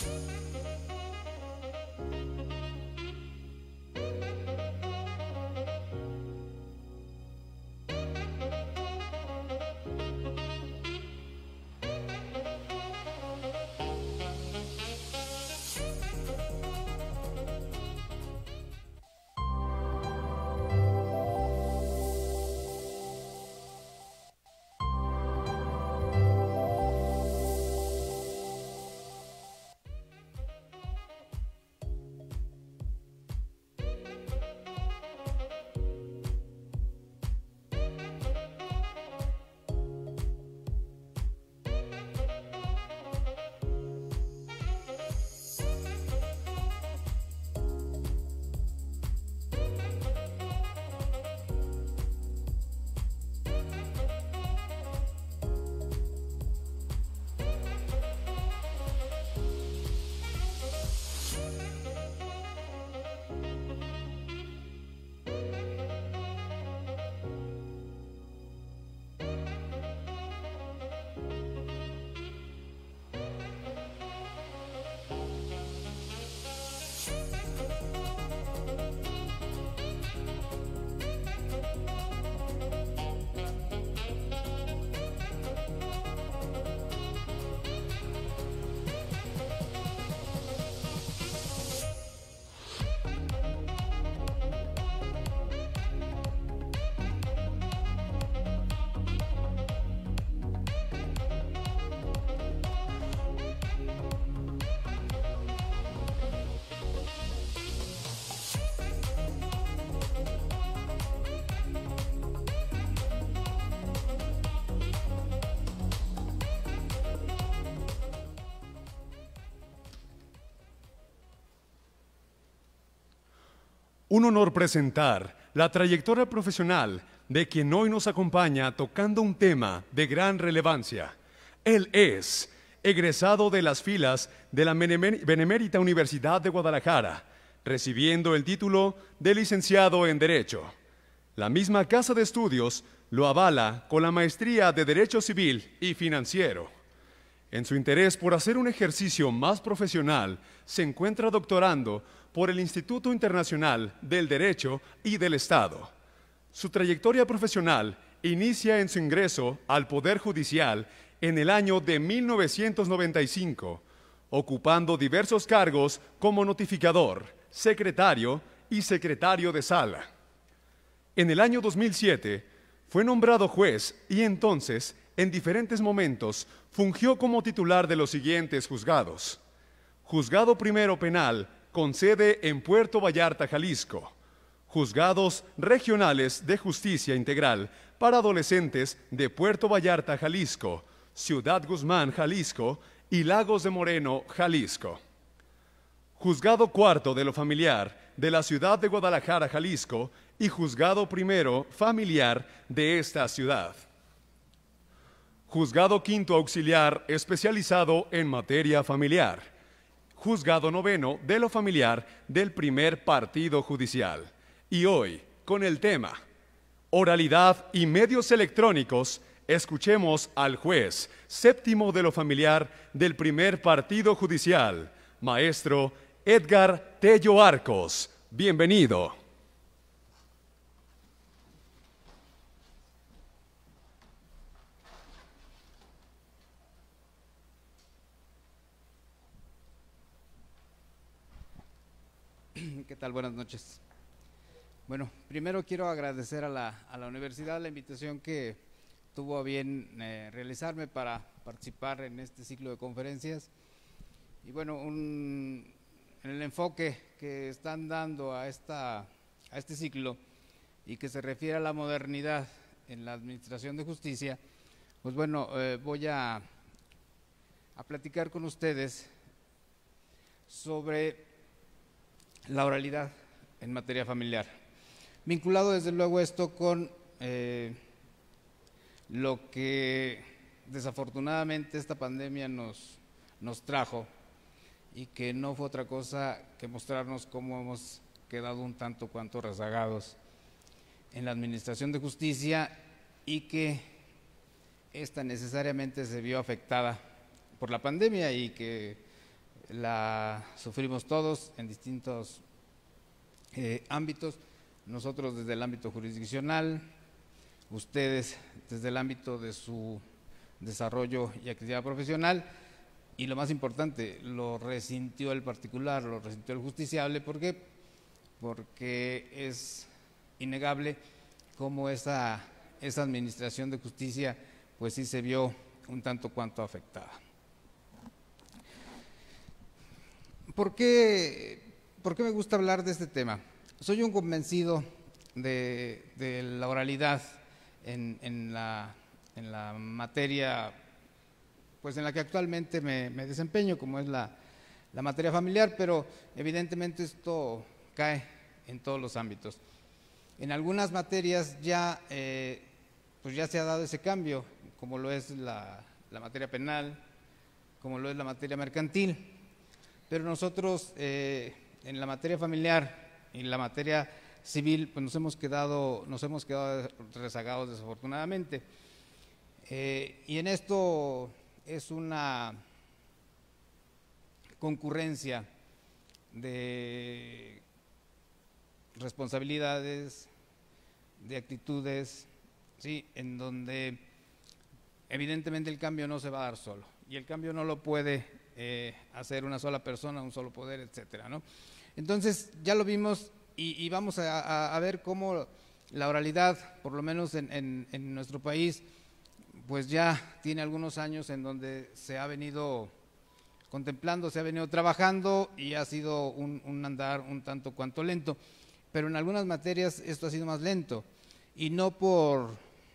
Un honor presentar la trayectoria profesional de quien hoy nos acompaña tocando un tema de gran relevancia. Él es egresado de las filas de la Benemérita Universidad de Guadalajara, recibiendo el título de licenciado en Derecho. La misma casa de estudios lo avala con la maestría de Derecho Civil y Financiero. En su interés por hacer un ejercicio más profesional, se encuentra doctorando por el Instituto Internacional del Derecho y del Estado. Su trayectoria profesional inicia en su ingreso al Poder Judicial en el año de 1995, ocupando diversos cargos como notificador, secretario y secretario de sala. En el año 2007 fue nombrado juez y entonces, en diferentes momentos, fungió como titular de los siguientes juzgados: Juzgado Primero Penal, con sede en Puerto Vallarta, Jalisco; Juzgados Regionales de Justicia Integral para Adolescentes de Puerto Vallarta, Jalisco, Ciudad Guzmán, Jalisco y Lagos de Moreno, Jalisco; Juzgado Cuarto de lo Familiar de la Ciudad de Guadalajara, Jalisco, y Juzgado Primero Familiar de esta ciudad; Juzgado Quinto Auxiliar especializado en materia familiar; Juzgado Noveno de lo Familiar del Primer Partido Judicial. Y hoy, con el tema Oralidad y medios electrónicos, escuchemos al juez séptimo de lo familiar del Primer Partido Judicial, maestro Edgar Tello Arcos. Bienvenido. ¿Qué tal? Buenas noches. Bueno, primero quiero agradecer a la universidad la invitación que tuvo a bien realizarme para participar en este ciclo de conferencias. Y bueno, en el enfoque que están dando a este ciclo y que se refiere a la modernidad en la administración de justicia, pues bueno, voy a platicar con ustedes sobre la oralidad en materia familiar, vinculado desde luego esto con lo que desafortunadamente esta pandemia nos trajo, y que no fue otra cosa que mostrarnos cómo hemos quedado un tanto cuanto rezagados en la administración de justicia, y que esta necesariamente se vio afectada por la pandemia y que la sufrimos todos en distintos ámbitos, nosotros desde el ámbito jurisdiccional, ustedes desde el ámbito de su desarrollo y actividad profesional, y lo más importante, lo resintió el particular, lo resintió el justiciable. ¿Por qué? Porque es innegable cómo esa administración de justicia pues sí se vio un tanto cuanto afectada. ¿Por qué me gusta hablar de este tema? Soy un convencido de la oralidad en la materia pues en la que actualmente me desempeño, como es la materia familiar, pero evidentemente esto cae en todos los ámbitos. En algunas materias ya pues ya se ha dado ese cambio, como lo es la materia penal, como lo es la materia mercantil, pero nosotros en la materia familiar y en la materia civil pues nos hemos quedado rezagados desafortunadamente, y en esto es una concurrencia de responsabilidades, de actitudes, ¿sí?, en donde evidentemente el cambio no se va a dar solo, y el cambio no lo puede hacer una sola persona, un solo poder, etcétera, ¿no? Entonces ya lo vimos, y vamos a ver cómo la oralidad, por lo menos en nuestro país, pues ya tiene algunos años en donde se ha venido contemplando, se ha venido trabajando, y ha sido un andar un tanto cuanto lento, pero en algunas materias esto ha sido más lento, y no por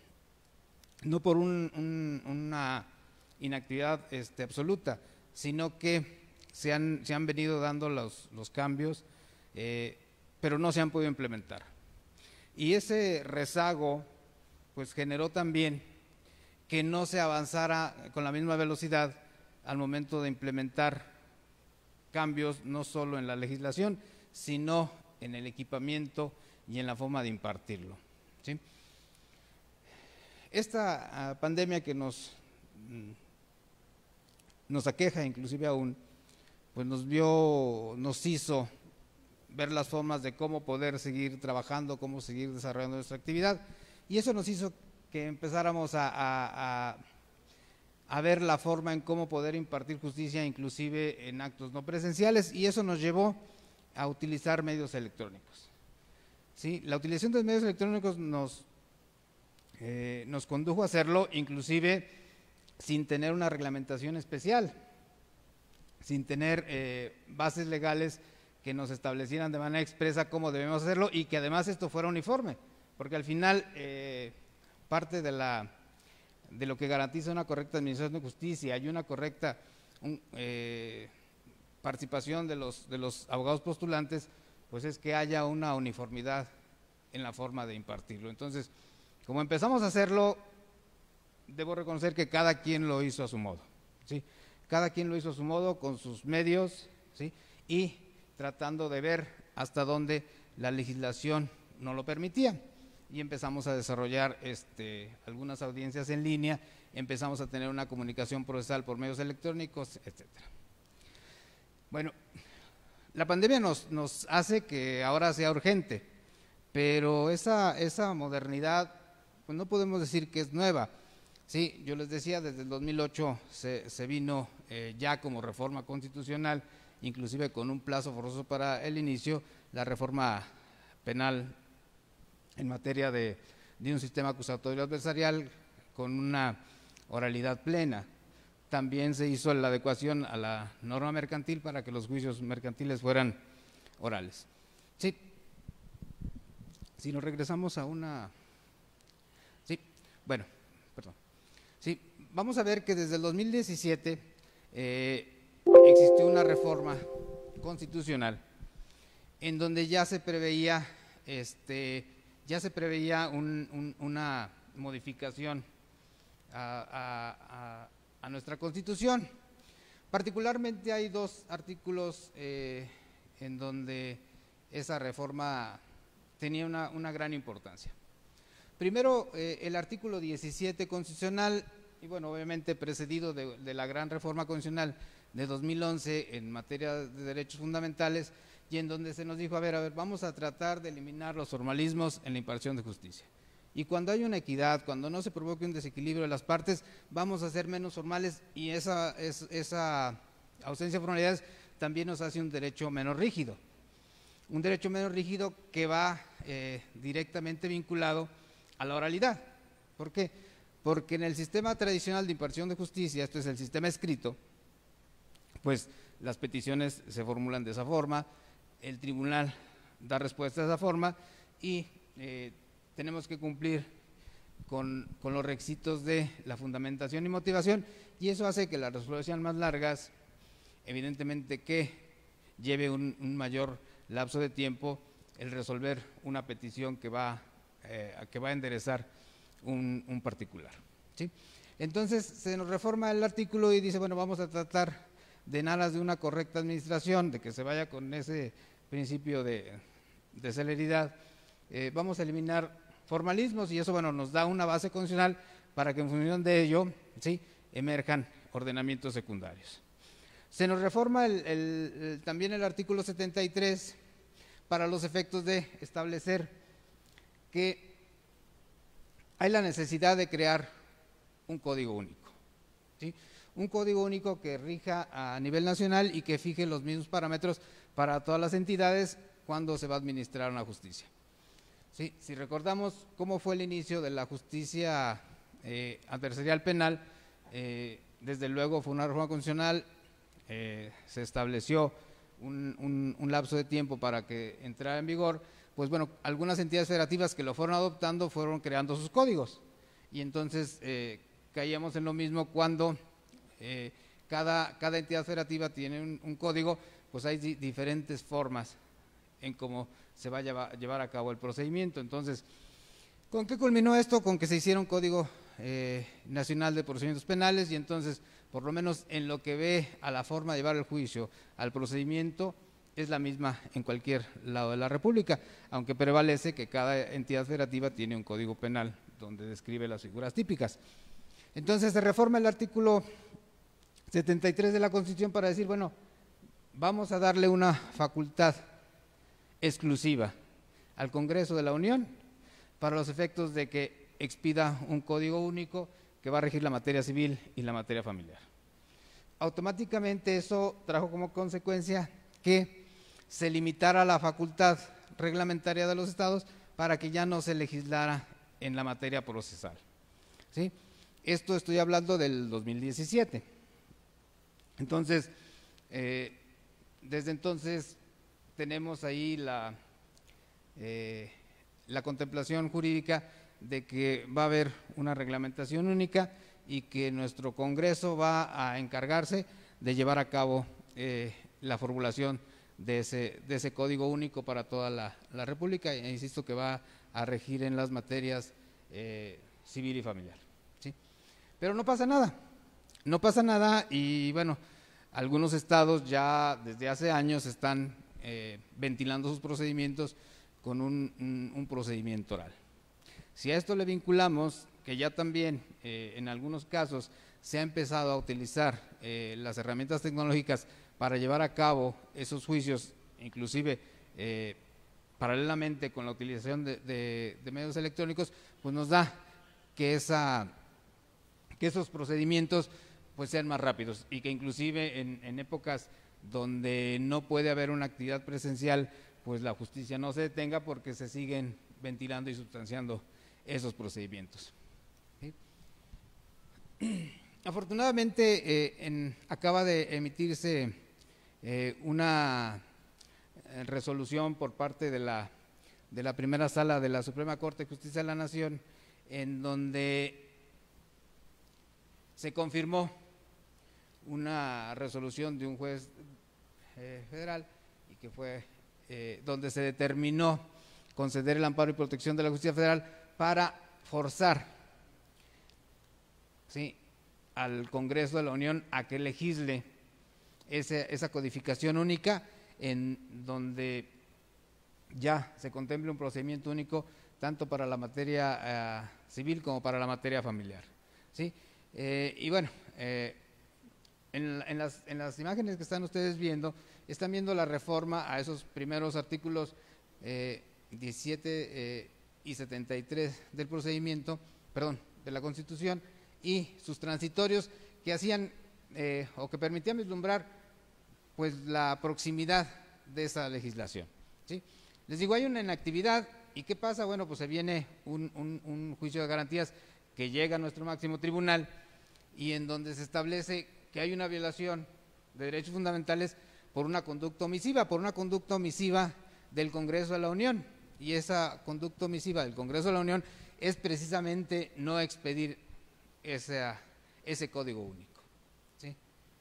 una inactividad absoluta, sino que se han venido dando los cambios, pero no se han podido implementar. Y ese rezago pues generó también que no se avanzara con la misma velocidad al momento de implementar cambios, no solo en la legislación, sino en el equipamiento y en la forma de impartirlo, ¿sí? Esta pandemia que nos nos aqueja inclusive aún, pues nos hizo ver las formas de cómo poder seguir trabajando, cómo seguir desarrollando nuestra actividad, y eso nos hizo que empezáramos a ver la forma en cómo poder impartir justicia inclusive en actos no presenciales, y eso nos llevó a utilizar medios electrónicos. ¿Sí? La utilización de medios electrónicos nos condujo a hacerlo inclusive sin tener una reglamentación especial, sin tener bases legales que nos establecieran de manera expresa cómo debemos hacerlo y que además esto fuera uniforme, porque al final parte de lo que garantiza una correcta administración de justicia y una correcta participación de los abogados postulantes, pues es que haya una uniformidad en la forma de impartirlo. Entonces, como empezamos a hacerlo, debo reconocer que cada quien lo hizo a su modo, ¿sí? Cada quien lo hizo a su modo, con sus medios, ¿sí? Y tratando de ver hasta dónde la legislación no lo permitía. Y empezamos a desarrollar algunas audiencias en línea, empezamos a tener una comunicación procesal por medios electrónicos, etcétera. Bueno, la pandemia nos hace que ahora sea urgente, pero esa modernidad, pues no podemos decir que es nueva. Sí, yo les decía, desde el 2008 se vino ya como reforma constitucional, inclusive con un plazo forzoso para el inicio, la reforma penal en materia de un sistema acusatorio adversarial con una oralidad plena. También se hizo la adecuación a la norma mercantil para que los juicios mercantiles fueran orales. Sí. Si nos regresamos a una… Sí, bueno, perdón. Sí, vamos a ver que desde el 2017 existió una reforma constitucional en donde ya se preveía una modificación a nuestra Constitución. Particularmente hay dos artículos en donde esa reforma tenía una gran importancia. Primero, el artículo 17 constitucional, y bueno, obviamente precedido de la gran reforma constitucional de 2011 en materia de derechos fundamentales, y en donde se nos dijo, a ver, vamos a tratar de eliminar los formalismos en la impartición de justicia. Y cuando hay una equidad, cuando no se provoque un desequilibrio de las partes, vamos a ser menos formales, y esa ausencia de formalidades también nos hace un derecho menos rígido. Un derecho menos rígido que va directamente vinculado a la oralidad. ¿Por qué? Porque en el sistema tradicional de impartición de justicia, esto es el sistema escrito, pues las peticiones se formulan de esa forma, el tribunal da respuesta de esa forma y tenemos que cumplir con los requisitos de la fundamentación y motivación, y eso hace que las resoluciones sean más largas, evidentemente que lleve un mayor lapso de tiempo el resolver una petición que va a enderezar un particular, ¿sí? Entonces se nos reforma el artículo y dice, bueno, vamos a tratar de en aras de una correcta administración, de que se vaya con ese principio de celeridad, vamos a eliminar formalismos, y eso, bueno, nos da una base constitucional para que en función de ello, ¿sí?, emerjan ordenamientos secundarios. Se nos reforma también el artículo 73 para los efectos de establecer que hay la necesidad de crear un código único, ¿sí? Un código único que rija a nivel nacional y que fije los mismos parámetros para todas las entidades cuando se va a administrar una justicia. ¿Sí? Si recordamos cómo fue el inicio de la justicia adversarial penal, desde luego fue una reforma constitucional, se estableció un lapso de tiempo para que entrara en vigor, pues bueno, algunas entidades federativas que lo fueron adoptando fueron creando sus códigos, y entonces caíamos en lo mismo cuando cada entidad federativa tiene un código, pues hay diferentes formas en cómo se va a llevar a cabo el procedimiento. Entonces, ¿con qué culminó esto? Con que se hiciera un Código Nacional de Procedimientos Penales, y entonces, por lo menos en lo que ve a la forma de llevar el juicio al procedimiento, es la misma en cualquier lado de la República, aunque prevalece que cada entidad federativa tiene un código penal donde describe las figuras típicas. Entonces se reforma el artículo 73 de la Constitución para decir, bueno, vamos a darle una facultad exclusiva al Congreso de la Unión para los efectos de que expida un código único que va a regir la materia civil y la materia familiar. Automáticamente eso trajo como consecuencia que se limitara la facultad reglamentaria de los estados para que ya no se legislara en la materia procesal, ¿sí? Esto estoy hablando del 2017. Entonces, desde entonces tenemos ahí la contemplación jurídica de que va a haber una reglamentación única y que nuestro Congreso va a encargarse de llevar a cabo la formulación de ese código único para toda la República, e insisto que va a regir en las materias civil y familiar, ¿sí? Pero no pasa nada y bueno, algunos estados ya desde hace años están ventilando sus procedimientos con un procedimiento oral. Si a esto le vinculamos que ya también en algunos casos se ha empezado a utilizar las herramientas tecnológicas para llevar a cabo esos juicios, inclusive paralelamente con la utilización de medios electrónicos, pues nos da que esos procedimientos pues sean más rápidos y que inclusive en épocas donde no puede haber una actividad presencial, pues la justicia no se detenga porque se siguen ventilando y sustanciando esos procedimientos, ¿sí? Afortunadamente acaba de emitirse una resolución por parte de la primera sala de la Suprema Corte de Justicia de la Nación, en donde se confirmó una resolución de un juez federal y que fue donde se determinó conceder el amparo y protección de la justicia federal para forzar, ¿sí?, al Congreso de la Unión a que legisle esa codificación única, en donde ya se contemple un procedimiento único tanto para la materia civil como para la materia familiar, ¿sí? Y bueno, en las imágenes que están ustedes viendo, están viendo la reforma a esos primeros artículos 17 y 73 del procedimiento, perdón, de la Constitución, y sus transitorios que hacían o que permitían vislumbrar pues la proximidad de esa legislación, ¿sí? Les digo, hay una inactividad y ¿qué pasa? Bueno, pues se viene un juicio de garantías que llega a nuestro máximo tribunal y en donde se establece que hay una violación de derechos fundamentales por una conducta omisiva del Congreso de la Unión, y esa conducta omisiva del Congreso de la Unión es precisamente no expedir ese código único, ¿sí?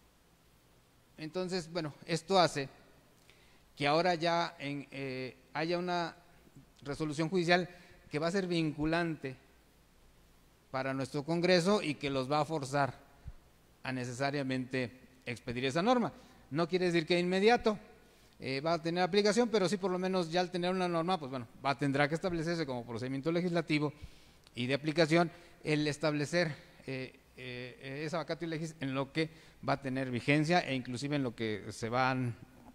Entonces, bueno, esto hace que ahora ya haya una resolución judicial que va a ser vinculante para nuestro Congreso y que los va a forzar a necesariamente expedir esa norma. No quiere decir que de inmediato va a tener aplicación, pero sí por lo menos ya al tener una norma, pues bueno, tendrá que establecerse como procedimiento legislativo y de aplicación el establecer esa vacatio legis en lo que va a tener vigencia e inclusive en lo que se van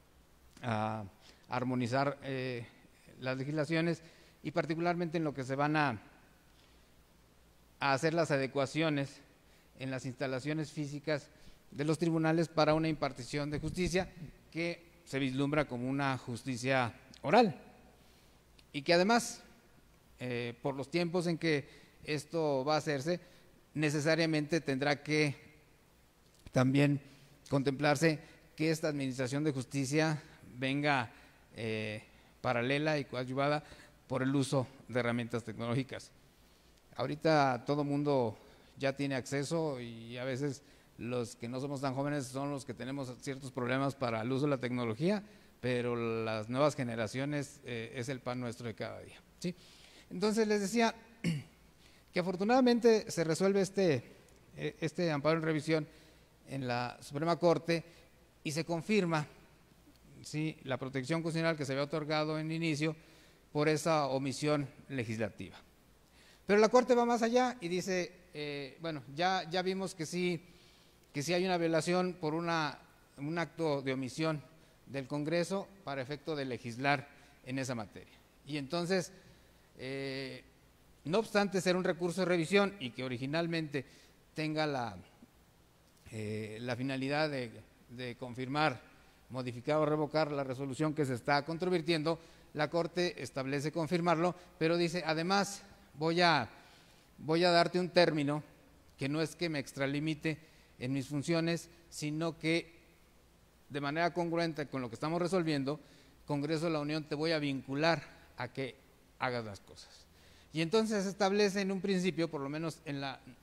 a armonizar las legislaciones y particularmente en lo que se van a hacer las adecuaciones en las instalaciones físicas de los tribunales para una impartición de justicia que se vislumbra como una justicia oral y que además, por los tiempos en que esto va a hacerse, necesariamente tendrá que también contemplarse que esta administración de justicia venga paralela y coadyuvada por el uso de herramientas tecnológicas. Ahorita todo mundo ya tiene acceso y a veces los que no somos tan jóvenes son los que tenemos ciertos problemas para el uso de la tecnología, pero las nuevas generaciones es el pan nuestro de cada día, ¿sí? Entonces les decía que afortunadamente se resuelve este amparo en revisión en la Suprema Corte y se confirma, ¿sí?, la protección constitucional que se había otorgado en inicio por esa omisión legislativa. Pero la Corte va más allá y dice, bueno, ya vimos que sí que si hay una violación por un acto de omisión del Congreso para efecto de legislar en esa materia. Y entonces, no obstante ser un recurso de revisión y que originalmente tenga la finalidad de confirmar, modificar o revocar la resolución que se está controvirtiendo, la Corte establece confirmarlo, pero dice, además, voy a darte un término que no es que me extralimite en mis funciones, sino que de manera congruente con lo que estamos resolviendo, Congreso de la Unión, te voy a vincular a que hagas las cosas. Y entonces se establece en un principio, por lo menos en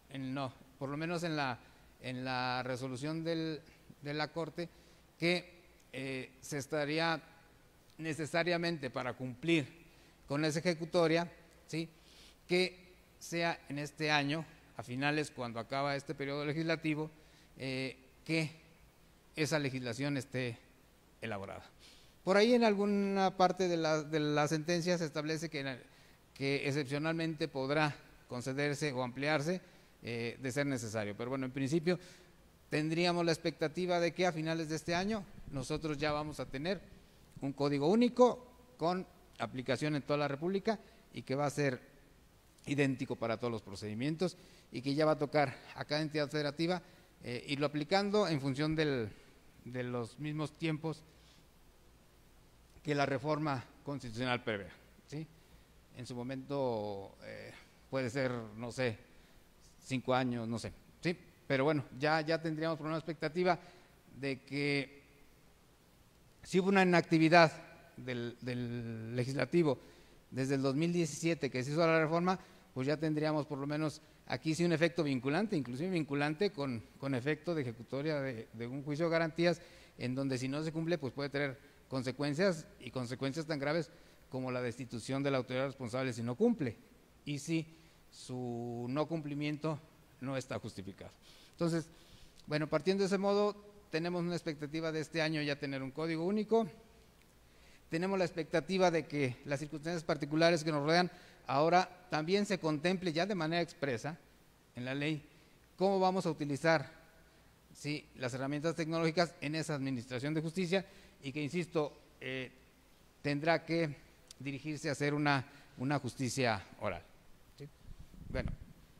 la resolución de la Corte, que se estaría necesariamente para cumplir con esa ejecutoria, ¿sí?, que sea en este año, a finales cuando acaba este periodo legislativo, que esa legislación esté elaborada. Por ahí en alguna parte de la sentencia se establece que excepcionalmente podrá concederse o ampliarse de ser necesario, pero bueno, en principio tendríamos la expectativa de que a finales de este año nosotros ya vamos a tener un código único con aplicación en toda la República y que va a ser idéntico para todos los procedimientos y que ya va a tocar a cada entidad federativa irlo aplicando en función de los mismos tiempos que la reforma constitucional prevé, ¿sí? En su momento puede ser, no sé, 5 años, no sé, ¿sí? Pero bueno, ya tendríamos por una expectativa de que si hubo una inactividad del legislativo desde el 2017 que se hizo la reforma, pues ya tendríamos por lo menos aquí sí un efecto vinculante, inclusive vinculante con efecto de ejecutoria de un juicio de garantías, en donde si no se cumple pues puede tener consecuencias y consecuencias tan graves como la destitución de la autoridad responsable si no cumple y si su no cumplimiento no está justificado. Entonces, bueno, partiendo de ese modo, tenemos una expectativa de este año ya tener un código único, tenemos la expectativa de que las circunstancias particulares que nos rodean ahora también se contemple ya de manera expresa en la ley cómo vamos a utilizar, ¿sí?, las herramientas tecnológicas en esa administración de justicia y que, insisto, tendrá que dirigirse a hacer una justicia oral, ¿sí? Bueno,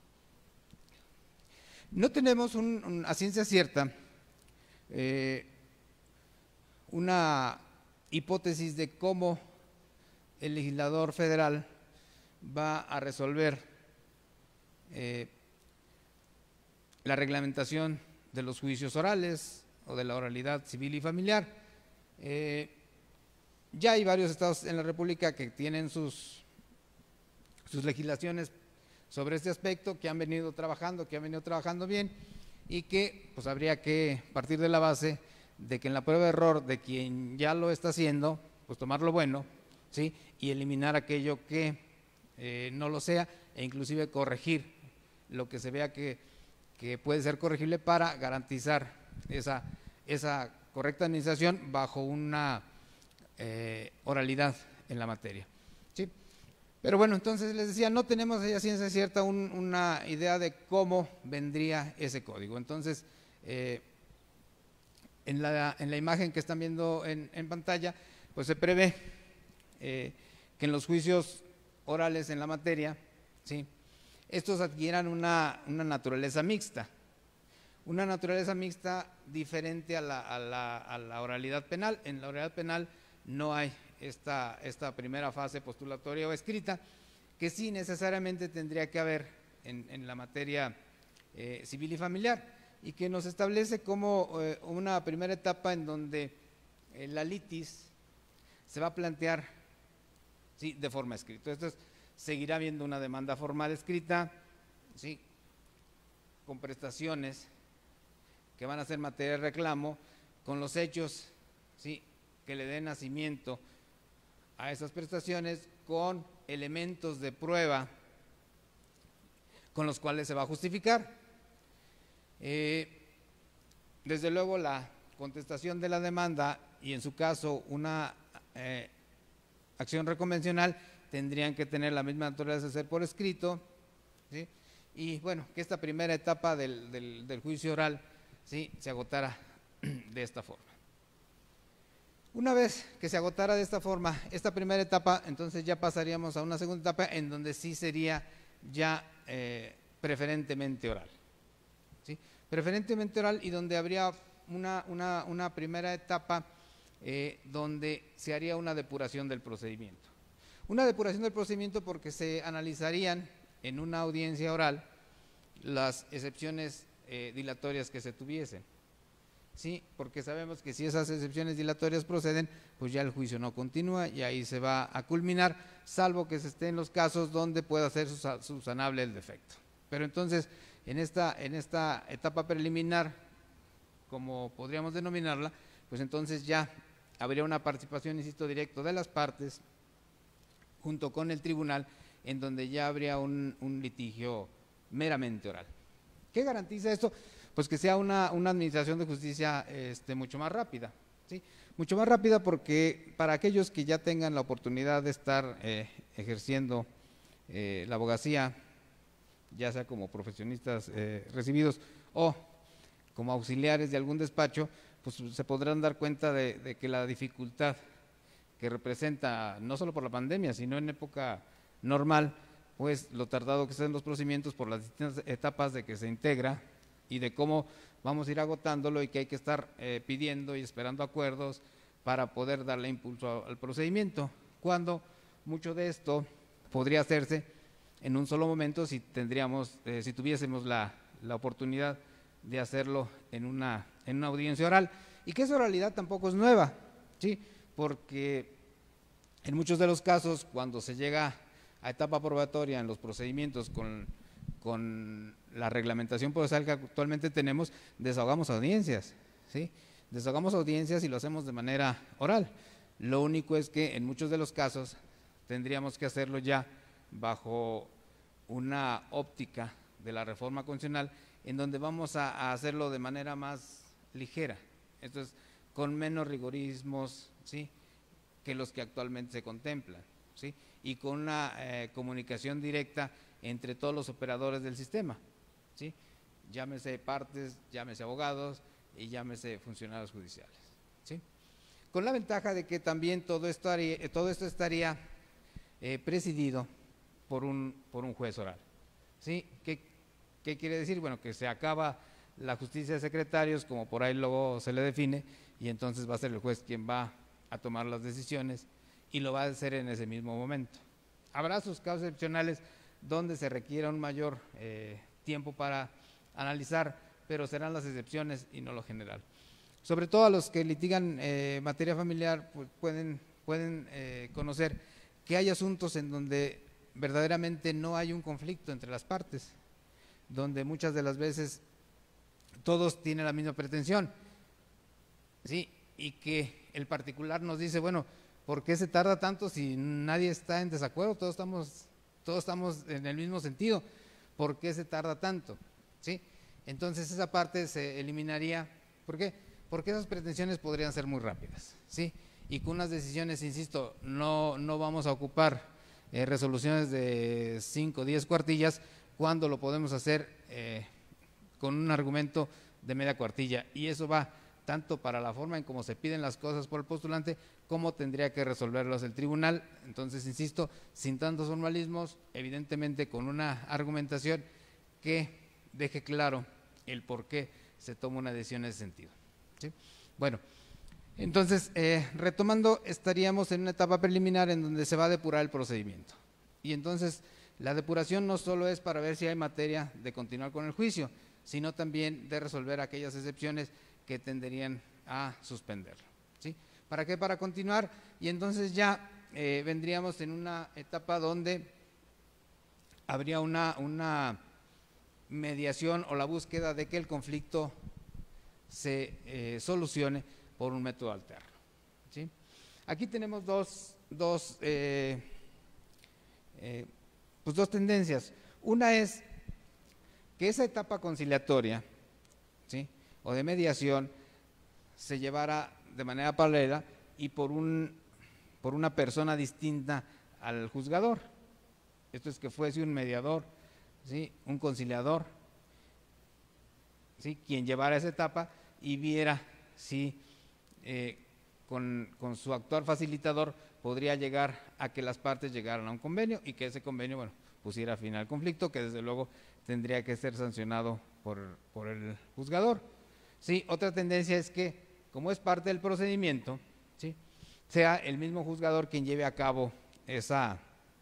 no tenemos a ciencia cierta una hipótesis de cómo el legislador federal va a resolver la reglamentación de los juicios orales o de la oralidad civil y familiar. Ya hay varios estados en la República que tienen sus legislaciones sobre este aspecto, que han venido trabajando bien y que pues habría que partir de la base de que en la prueba de error de quien ya lo está haciendo, pues tomar lo bueno, ¿sí?, y eliminar aquello que no lo sea e inclusive corregir lo que se vea que puede ser corregible para garantizar esa correcta administración bajo una oralidad en la materia, ¿sí? Pero bueno, entonces les decía, no tenemos a ciencia cierta una idea de cómo vendría ese código. Entonces, en la imagen que están viendo en pantalla, pues se prevé que en los juicios orales en la materia, ¿sí?, estos adquieran una naturaleza mixta diferente a la oralidad penal. En la oralidad penal no hay esta primera fase postulatoria o escrita, que sí necesariamente tendría que haber en la materia civil y familiar, y que nos establece como una primera etapa en donde la litis se va a plantear, sí, de forma escrita. Esto seguirá habiendo una demanda formal escrita, sí, con prestaciones que van a ser materia de reclamo, con los hechos, sí, que le den nacimiento a esas prestaciones, con elementos de prueba con los cuales se va a justificar. Desde luego la contestación de la demanda y en su caso una acción reconvencional tendrían que tener la misma naturaleza de ser por escrito, ¿sí? Y bueno, que esta primera etapa del juicio oral ¿sí?, se agotara de esta forma. Una vez que se agotara de esta forma esta primera etapa, entonces ya pasaríamos a una segunda etapa en donde sí sería ya preferentemente oral, ¿sí? Preferentemente oral, y donde habría una primera etapa donde se haría una depuración del procedimiento. Una depuración del procedimiento porque se analizarían en una audiencia oral las excepciones dilatorias que se tuviesen. Sí, porque sabemos que si esas excepciones dilatorias proceden, pues ya el juicio no continúa y ahí se va a culminar, salvo que se esté en los casos donde pueda ser subsanable el defecto. Pero entonces, en esta etapa preliminar, como podríamos denominarla, pues entonces ya habría una participación, insisto, directa de las partes junto con el tribunal, en donde ya habría un litigio meramente oral. ¿Qué garantiza esto? Pues que sea una administración de justicia mucho más rápida, ¿sí? Mucho más rápida porque para aquellos que ya tengan la oportunidad de estar ejerciendo la abogacía, ya sea como profesionistas recibidos o como auxiliares de algún despacho, pues se podrán dar cuenta de que la dificultad que representa, no solo por la pandemia, sino en época normal, pues lo tardado que están los procedimientos por las distintas etapas de que se integra y de cómo vamos a ir agotándolo y que hay que estar pidiendo y esperando acuerdos para poder darle impulso al procedimiento, cuando mucho de esto podría hacerse en un solo momento si tuviésemos la oportunidad de hacerlo en una audiencia oral, y que esa oralidad tampoco es nueva, ¿sí? Porque en muchos de los casos, cuando se llega a etapa probatoria en los procedimientos con la reglamentación procesal que actualmente tenemos, desahogamos audiencias, ¿sí? Desahogamos audiencias y lo hacemos de manera oral. Lo único es que en muchos de los casos tendríamos que hacerlo ya bajo una óptica de la reforma constitucional, en donde vamos a hacerlo de manera más ligera, esto es, con menos rigorismos, ¿sí?, que los que actualmente se contemplan, ¿sí?, y con una comunicación directa entre todos los operadores del sistema, ¿sí?, llámese partes, llámese abogados y llámese funcionarios judiciales, ¿sí?, con la ventaja de que también todo esto estaría presidido por un juez oral, ¿sí? ¿Qué quiere decir? Bueno, que se acaba la justicia de secretarios, como por ahí luego se le define, y entonces va a ser el juez quien va a tomar las decisiones y lo va a hacer en ese mismo momento. Habrá sus casos excepcionales donde se requiera un mayor tiempo para analizar, pero serán las excepciones y no lo general. Sobre todo a los que litigan materia familiar, pues pueden conocer que hay asuntos en donde verdaderamente no hay un conflicto entre las partes, donde muchas de las veces todos tienen la misma pretensión, ¿sí?, y que el particular nos dice, bueno, ¿por qué se tarda tanto si nadie está en desacuerdo? Todos estamos en el mismo sentido, ¿por qué se tarda tanto? ¿Sí? Entonces esa parte se eliminaría. ¿Por qué? Porque esas pretensiones podrían ser muy rápidas, ¿sí? Y con unas decisiones, insisto, no vamos a ocupar resoluciones de 5 o 10 cuartillas, cuando lo podemos hacer con un argumento de media cuartilla, y eso va tanto para la forma en cómo se piden las cosas por el postulante, como tendría que resolverlos el tribunal. Entonces, insisto, sin tantos formalismos, evidentemente con una argumentación que deje claro el por qué se toma una decisión en ese sentido, ¿sí? Bueno, entonces, retomando, estaríamos en una etapa preliminar en donde se va a depurar el procedimiento, y entonces la depuración no solo es para ver si hay materia de continuar con el juicio, sino también de resolver aquellas excepciones que tenderían a suspenderlo, ¿sí? ¿Para qué? Para continuar, y entonces ya vendríamos en una etapa donde habría una mediación o la búsqueda de que el conflicto se solucione por un método alterno, ¿sí? Aquí tenemos dos tendencias. Una es que esa etapa conciliatoria, ¿sí?, o de mediación se llevara de manera paralela y por una persona distinta al juzgador. Esto es, que fuese un mediador, ¿sí?, un conciliador, ¿sí?, quien llevara esa etapa y viera si con su actuar facilitador podría llegar a que las partes llegaran a un convenio y que ese convenio, bueno, pusiera fin al conflicto, que desde luego tendría que ser sancionado por el juzgador. Sí, otra tendencia es que, como es parte del procedimiento, ¿sí?, sea el mismo juzgador quien lleve a cabo esa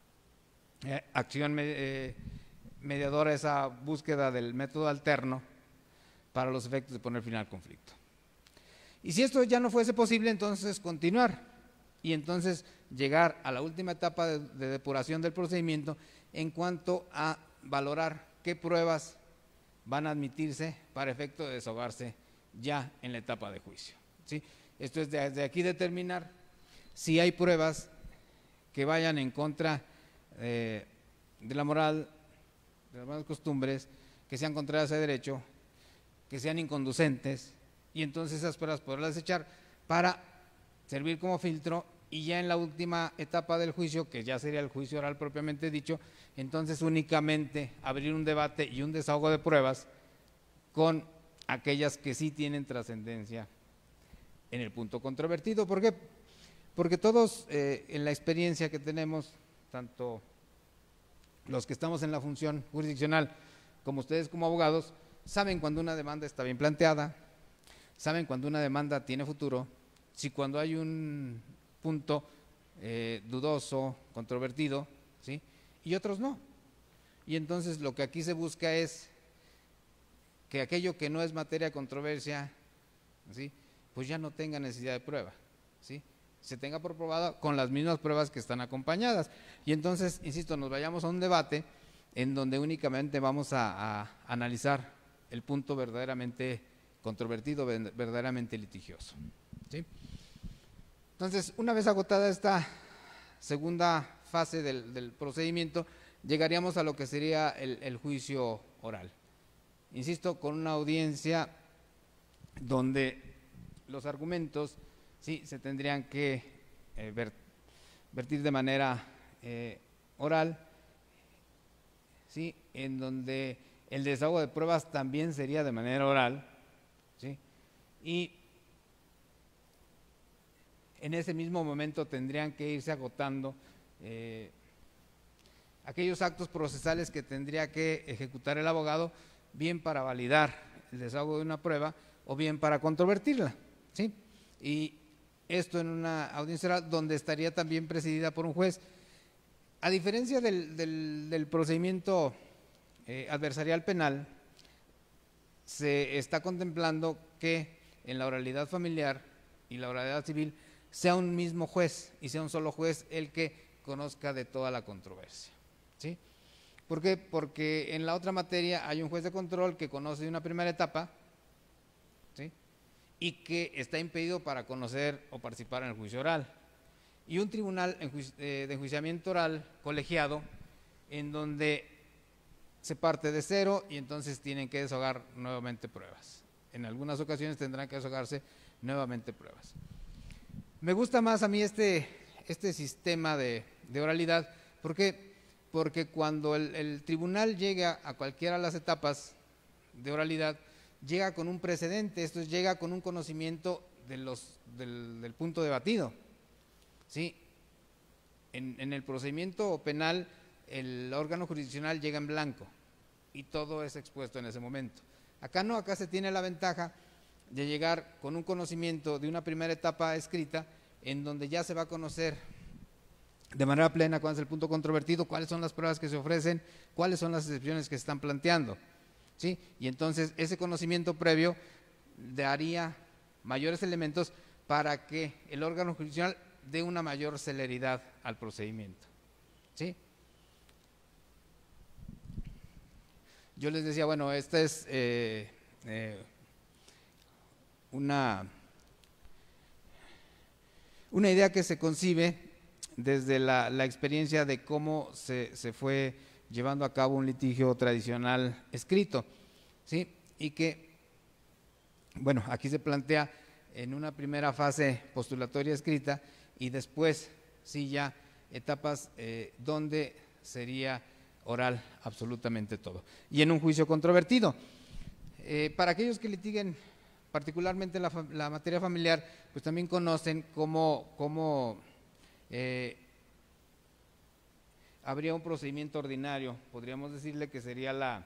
acción mediadora, esa búsqueda del método alterno para los efectos de poner fin al conflicto. Y si esto ya no fuese posible, entonces continuar y entonces llegar a la última etapa de depuración del procedimiento en cuanto a valorar qué pruebas van a admitirse para efecto de desahogarse ya en la etapa de juicio, ¿sí? Esto es desde aquí determinar si hay pruebas que vayan en contra de la moral, de las buenas costumbres, que sean contrarias a derecho, que sean inconducentes, y entonces esas pruebas poderlas echar para servir como filtro, y ya en la última etapa del juicio, que ya sería el juicio oral propiamente dicho, entonces únicamente abrir un debate y un desahogo de pruebas con aquellas que sí tienen trascendencia en el punto controvertido. ¿Por qué? Porque todos en la experiencia que tenemos, tanto los que estamos en la función jurisdiccional como ustedes como abogados, saben cuando una demanda está bien planteada, saben cuando una demanda tiene futuro, si cuando hay un punto dudoso, controvertido, ¿sí?, y otros no. Y entonces lo que aquí se busca es que aquello que no es materia de controversia, ¿sí?, pues ya no tenga necesidad de prueba, ¿sí?, se tenga por probada con las mismas pruebas que están acompañadas. Y entonces, insisto, nos vayamos a un debate en donde únicamente vamos a analizar el punto verdaderamente controvertido, verdaderamente litigioso, ¿sí? Entonces, una vez agotada esta segunda fase del procedimiento, llegaríamos a lo que sería el juicio oral. Insisto, con una audiencia donde los argumentos, sí, se tendrían que vertir de manera oral, sí, en donde el desahogo de pruebas también sería de manera oral, sí, y en ese mismo momento tendrían que irse agotando aquellos actos procesales que tendría que ejecutar el abogado, bien para validar el desahogo de una prueba o bien para controvertirla, ¿sí? Y esto en una audiencia oral donde estaría también presidida por un juez. A diferencia del procedimiento adversarial penal, se está contemplando que en la oralidad familiar y la oralidad civil sea un mismo juez y sea un solo juez el que conozca de toda la controversia, ¿sí? ¿Por qué? Porque en la otra materia hay un juez de control que conoce de una primera etapa, ¿sí?, y que está impedido para conocer o participar en el juicio oral, y un tribunal de enjuiciamiento oral colegiado en donde se parte de cero y entonces tienen que desahogar nuevamente pruebas. En algunas ocasiones tendrán que desahogarse nuevamente pruebas. Me gusta más a mí este sistema de oralidad. ¿Por qué? Porque cuando el tribunal llega a cualquiera de las etapas de oralidad, llega con un precedente, esto es, llega con un conocimiento del punto debatido, ¿sí? En el procedimiento penal, el órgano jurisdiccional llega en blanco y todo es expuesto en ese momento. Acá no, acá se tiene la ventaja de llegar con un conocimiento de una primera etapa escrita en donde ya se va a conocer de manera plena cuál es el punto controvertido, cuáles son las pruebas que se ofrecen, cuáles son las excepciones que se están planteando, ¿sí? Y entonces ese conocimiento previo daría mayores elementos para que el órgano jurisdiccional dé una mayor celeridad al procedimiento, ¿sí? Yo les decía, bueno, esta es una idea que se concibe desde la experiencia de cómo se fue llevando a cabo un litigio tradicional escrito, ¿sí? Y que, bueno, aquí se plantea en una primera fase postulatoria escrita y después, sí, ya etapas donde sería oral absolutamente todo. Y en un juicio controvertido, Para aquellos que litiguen particularmente la materia familiar, pues también conocen cómo habría un procedimiento ordinario, podríamos decirle que sería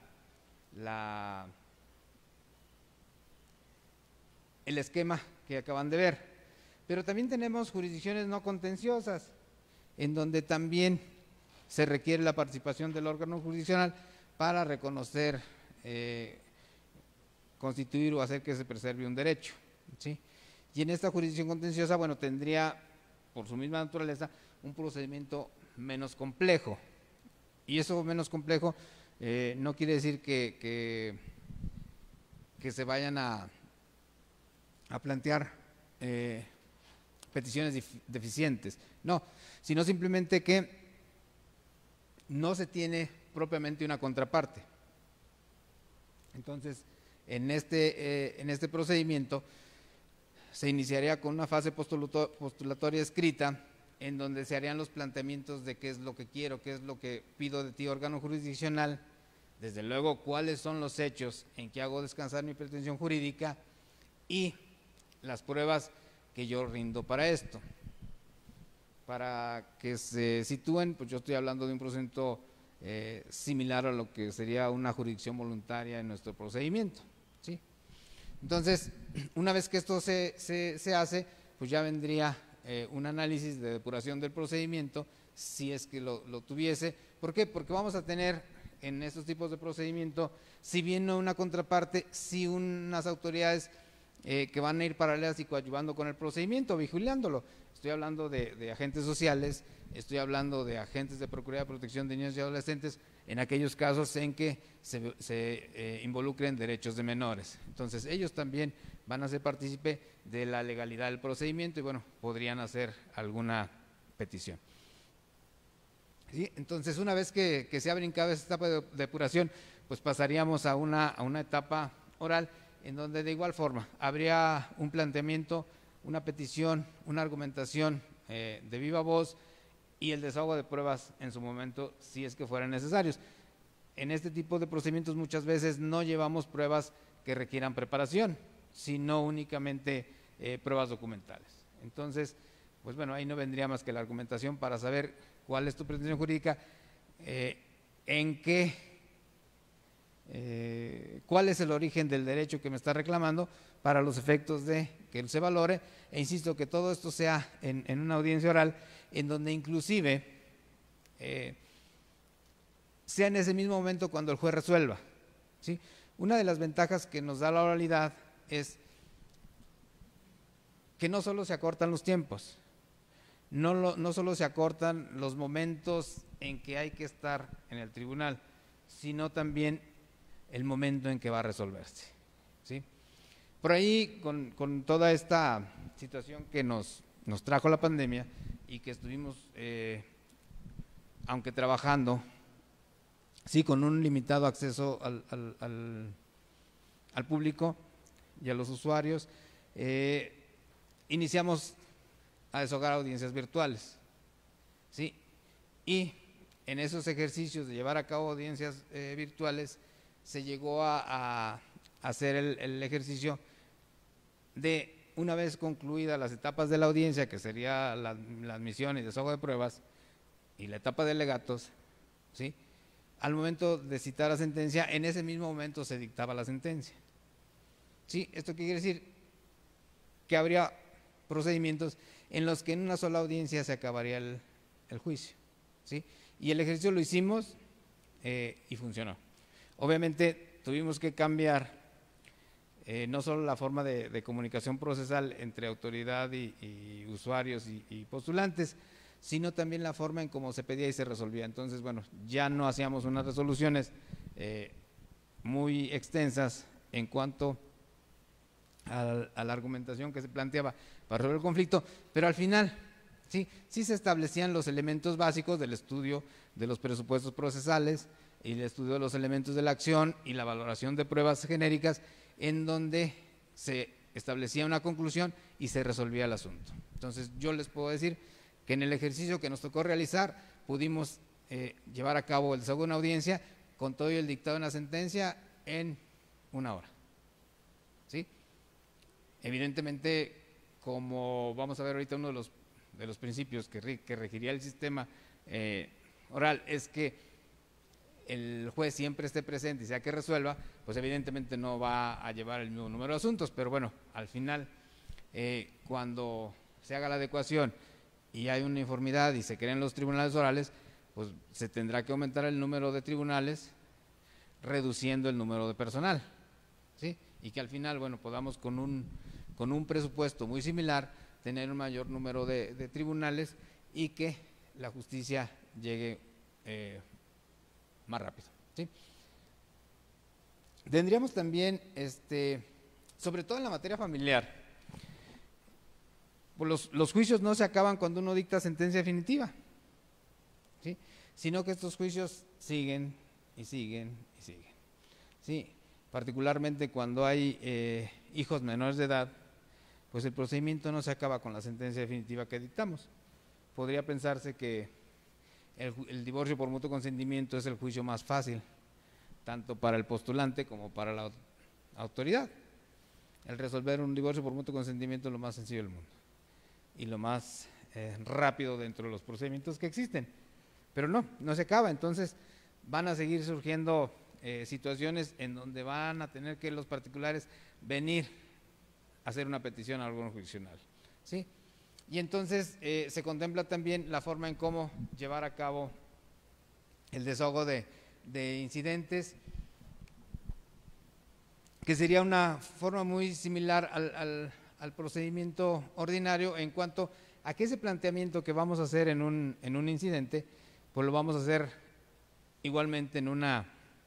el esquema que acaban de ver. Pero también tenemos jurisdicciones no contenciosas, en donde también se requiere la participación del órgano jurisdiccional para reconocer, constituir o hacer que se preserve un derecho, ¿sí? Y en esta jurisdicción contenciosa, bueno, tendría, por su misma naturaleza, un procedimiento menos complejo. Y eso menos complejo no quiere decir que se vayan a plantear peticiones deficientes, no, sino simplemente que no se tiene propiamente una contraparte. Entonces, en este procedimiento se iniciaría con una fase postulatoria escrita, en donde se harían los planteamientos de qué es lo que quiero, qué es lo que pido de ti, órgano jurisdiccional, desde luego cuáles son los hechos en que hago descansar mi pretensión jurídica y las pruebas que yo rindo para esto. Para que se sitúen, pues yo estoy hablando de un procedimiento similar a lo que sería una jurisdicción voluntaria en nuestro procedimiento, ¿sí? Entonces, una vez que esto se hace, pues ya vendría un análisis de depuración del procedimiento, si es que lo tuviese. ¿Por qué? Porque vamos a tener en estos tipos de procedimiento, si bien no una contraparte, sí unas autoridades que van a ir paralelas y coadyuvando con el procedimiento, vigilándolo. Estoy hablando de agentes sociales, estoy hablando de agentes de Procuraduría de Protección de Niños y Adolescentes, en aquellos casos en que se involucren derechos de menores. Entonces, ellos también van a ser partícipe de la legalidad del procedimiento y, bueno, podrían hacer alguna petición. ¿Sí? Entonces, una vez que se ha brincado esta etapa de depuración, pues pasaríamos a una etapa oral, en donde de igual forma habría un planteamiento, una petición, una argumentación de viva voz y el desahogo de pruebas en su momento, si es que fueran necesarios. En este tipo de procedimientos muchas veces no llevamos pruebas que requieran preparación, sino únicamente pruebas documentales. Entonces, pues bueno, ahí no vendría más que la argumentación para saber cuál es tu pretensión jurídica, cuál es el origen del derecho que me está reclamando para los efectos de que se valore, e insisto que todo esto sea en una audiencia oral, en donde inclusive sea en ese mismo momento cuando el juez resuelva, ¿sí? Una de las ventajas que nos da la oralidad es que no solo se acortan los tiempos, no solo se acortan los momentos en que hay que estar en el tribunal, sino también el momento en que va a resolverse, ¿sí? Por ahí, con toda esta situación que nos trajo la pandemia y que estuvimos, aunque trabajando, sí, con un limitado acceso al público y a los usuarios, iniciamos a deshogar audiencias virtuales, ¿sí? Y en esos ejercicios de llevar a cabo audiencias virtuales, se llegó a hacer el ejercicio de, una vez concluidas las etapas de la audiencia, que sería la admisión y desahogo de pruebas, y la etapa de legatos, ¿sí? Al momento de citar la sentencia, en ese mismo momento se dictaba la sentencia, ¿sí? ¿Esto qué quiere decir? Que habría procedimientos en los que en una sola audiencia se acabaría el juicio, ¿sí? Y el ejercicio lo hicimos y funcionó. Obviamente tuvimos que cambiar no solo la forma de comunicación procesal entre autoridad y usuarios y postulantes, sino también la forma en cómo se pedía y se resolvía. Entonces, bueno, ya no hacíamos unas resoluciones muy extensas en cuanto a la argumentación que se planteaba para resolver el conflicto, pero al final sí se establecían los elementos básicos del estudio de los presupuestos procesales y el estudio de los elementos de la acción y la valoración de pruebas genéricas, en donde se establecía una conclusión y se resolvía el asunto. Entonces, yo les puedo decir que en el ejercicio que nos tocó realizar pudimos llevar a cabo el desahogo de una audiencia con todo y el dictado de una sentencia en 1 hora. evidentemente, como vamos a ver ahorita, uno de los principios que regiría el sistema oral es que el juez siempre esté presente y sea que resuelva, pues evidentemente no va a llevar el mismo número de asuntos, pero bueno, al final, cuando se haga la adecuación y hay una uniformidad y se creen los tribunales orales, pues se tendrá que aumentar el número de tribunales reduciendo el número de personal, ¿sí? Y que al final, bueno, podamos con un presupuesto muy similar tener un mayor número de tribunales y que la justicia llegue más rápido, ¿sí? Tendríamos también, sobre todo en la materia familiar, pues los juicios no se acaban cuando uno dicta sentencia definitiva, ¿sí? Sino que estos juicios siguen y siguen y siguen, ¿sí? Particularmente cuando hay hijos menores de edad, pues el procedimiento no se acaba con la sentencia definitiva que dictamos. Podría pensarse que el divorcio por mutuo consentimiento es el juicio más fácil, tanto para el postulante como para la autoridad. El resolver un divorcio por mutuo consentimiento es lo más sencillo del mundo y lo más rápido dentro de los procedimientos que existen. Pero no se acaba, entonces van a seguir surgiendo situaciones en donde van a tener que los particulares venir a hacer una petición al órgano jurisdiccional, ¿sí? Y entonces se contempla también la forma en cómo llevar a cabo el desahogo de incidentes, que sería una forma muy similar al procedimiento ordinario en cuanto a que ese planteamiento que vamos a hacer en un incidente, pues lo vamos a hacer igualmente en una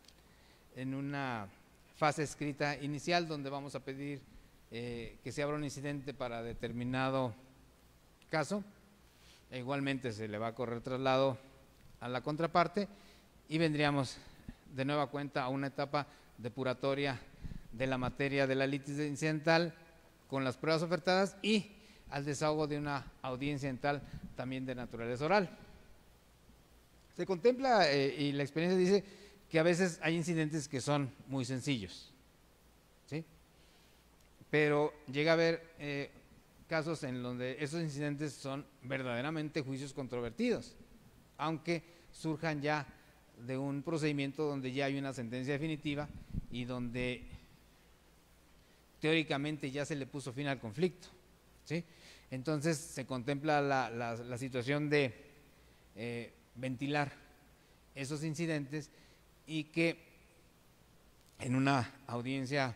fase escrita inicial, donde vamos a pedir que se abra un incidente para determinado caso, e igualmente se le va a correr traslado a la contraparte y vendríamos de nueva cuenta a una etapa depuratoria de la materia de la litis incidental con las pruebas ofertadas y al desahogo de una audiencia incidental también de naturaleza oral. Se contempla y la experiencia dice que a veces hay incidentes que son muy sencillos, ¿sí? Pero llega a haber casos en donde esos incidentes son verdaderamente juicios controvertidos, aunque surjan ya de un procedimiento donde ya hay una sentencia definitiva y donde teóricamente ya se le puso fin al conflicto, ¿sí? Entonces se contempla la situación de ventilar esos incidentes y que en una audiencia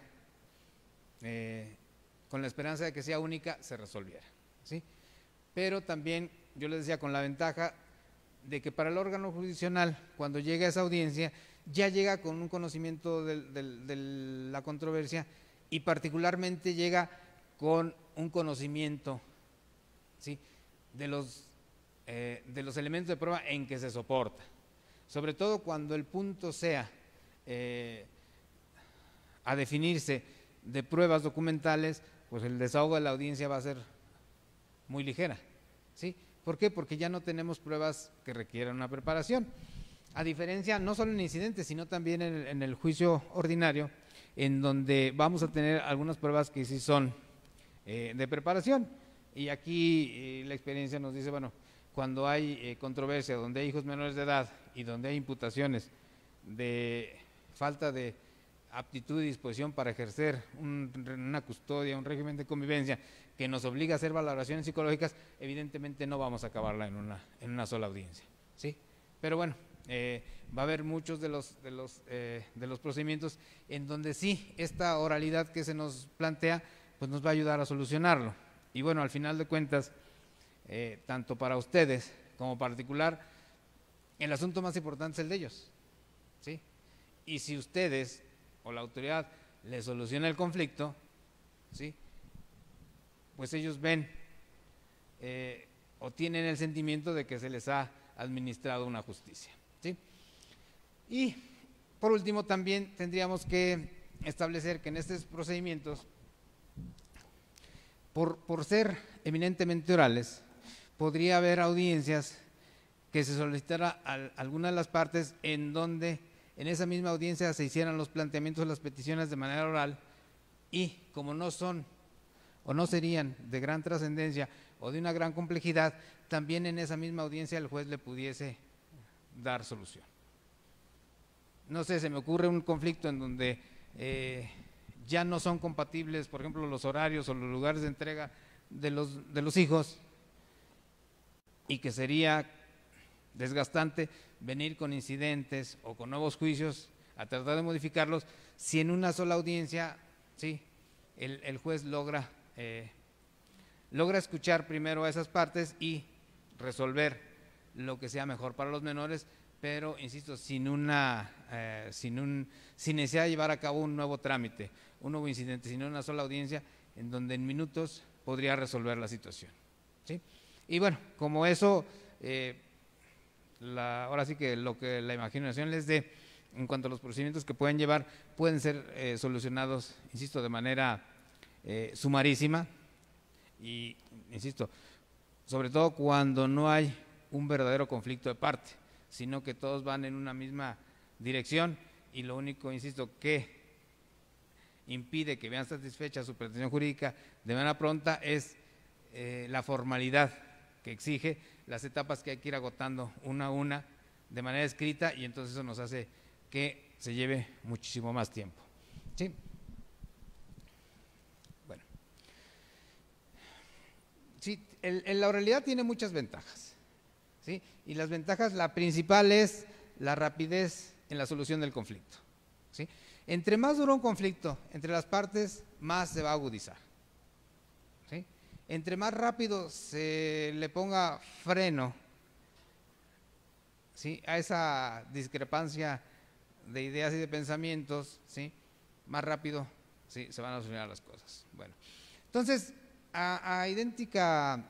con la esperanza de que sea única se resolviera, ¿sí? Pero también yo les decía con la ventaja de que para el órgano jurisdiccional, cuando llega a esa audiencia, ya llega con un conocimiento de la controversia y particularmente llega con un conocimiento, ¿sí?, de los elementos de prueba en que se soporta, sobre todo cuando el punto sea a definirse de pruebas documentales, pues el desahogo de la audiencia va a ser muy ligera, ¿sí? ¿Por qué? Porque ya no tenemos pruebas que requieran una preparación, a diferencia no solo en incidentes, sino también en el juicio ordinario, en donde vamos a tener algunas pruebas que sí son de preparación, y aquí la experiencia nos dice, bueno, cuando hay controversia, donde hay hijos menores de edad y donde hay imputaciones de falta de aptitud y disposición para ejercer una custodia, un régimen de convivencia que nos obliga a hacer valoraciones psicológicas, evidentemente no vamos a acabarla en una sola audiencia, ¿sí? Pero bueno, va a haber muchos de los procedimientos en donde sí, esta oralidad que se nos plantea, pues nos va a ayudar a solucionarlo. Y bueno, al final de cuentas, tanto para ustedes como particular, el asunto más importante es el de ellos, ¿sí? Y si ustedes o la autoridad les soluciona el conflicto, ¿sí?, pues ellos ven o tienen el sentimiento de que se les ha administrado una justicia, ¿sí? Y por último también tendríamos que establecer que en estos procedimientos, por ser eminentemente orales, podría haber audiencias que se solicitara a alguna de las partes en donde en esa misma audiencia se hicieran los planteamientos de las peticiones de manera oral y como no son o no serían de gran trascendencia o de una gran complejidad, también en esa misma audiencia el juez le pudiese dar solución. No sé, se me ocurre un conflicto en donde ya no son compatibles, por ejemplo, los horarios o los lugares de entrega de los hijos, y que sería desgastante venir con incidentes o con nuevos juicios a tratar de modificarlos, si en una sola audiencia, sí, el juez logra escuchar primero a esas partes y resolver lo que sea mejor para los menores, pero insisto, sin necesidad de llevar a cabo un nuevo trámite, un nuevo incidente, sino una sola audiencia en donde en minutos podría resolver la situación, ¿sí? Y bueno, como eso, ahora sí que lo que la imaginación les dé en cuanto a los procedimientos que pueden llevar, pueden ser solucionados, insisto, de manera sumarísima y, insisto, sobre todo cuando no hay un verdadero conflicto de parte, sino que todos van en una misma dirección y lo único, insisto, que impide que vean satisfecha su pretensión jurídica de manera pronta es la formalidad que exige, las etapas que hay que ir agotando una a una de manera escrita, y entonces eso nos hace que se lleve muchísimo más tiempo, ¿sí? Bueno, sí, la oralidad tiene muchas ventajas, ¿sí? Y las ventajas, la principal es la rapidez en la solución del conflicto, ¿sí? Entre más dura un conflicto entre las partes, más se va a agudizar, ¿sí? Entre más rápido se le ponga freno, ¿sí?, a esa discrepancia de ideas y de pensamientos, ¿sí?, más rápido, ¿sí?, se van a solucionar las cosas. Bueno, entonces, a idéntica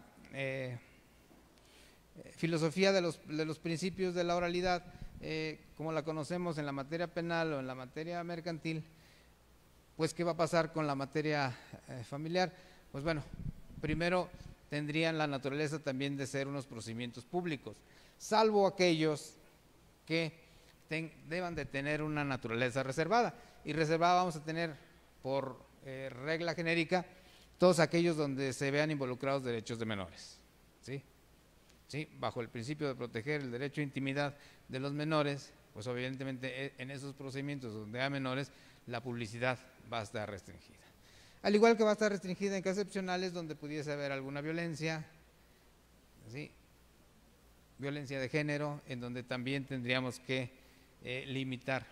filosofía de los principios de la oralidad, como la conocemos en la materia penal o en la materia mercantil, pues ¿qué va a pasar con la materia familiar? Pues bueno, primero tendrían la naturaleza también de ser unos procedimientos públicos, salvo aquellos que deban de tener una naturaleza reservada, y reservada vamos a tener por regla genérica todos aquellos donde se vean involucrados derechos de menores, ¿sí? ¿Sí? Bajo el principio de proteger el derecho a intimidad de los menores, pues evidentemente en esos procedimientos donde hay menores, la publicidad va a estar restringida. Al igual que va a estar restringida en casos excepcionales donde pudiese haber alguna violencia, ¿sí?, violencia de género, en donde también tendríamos que limitar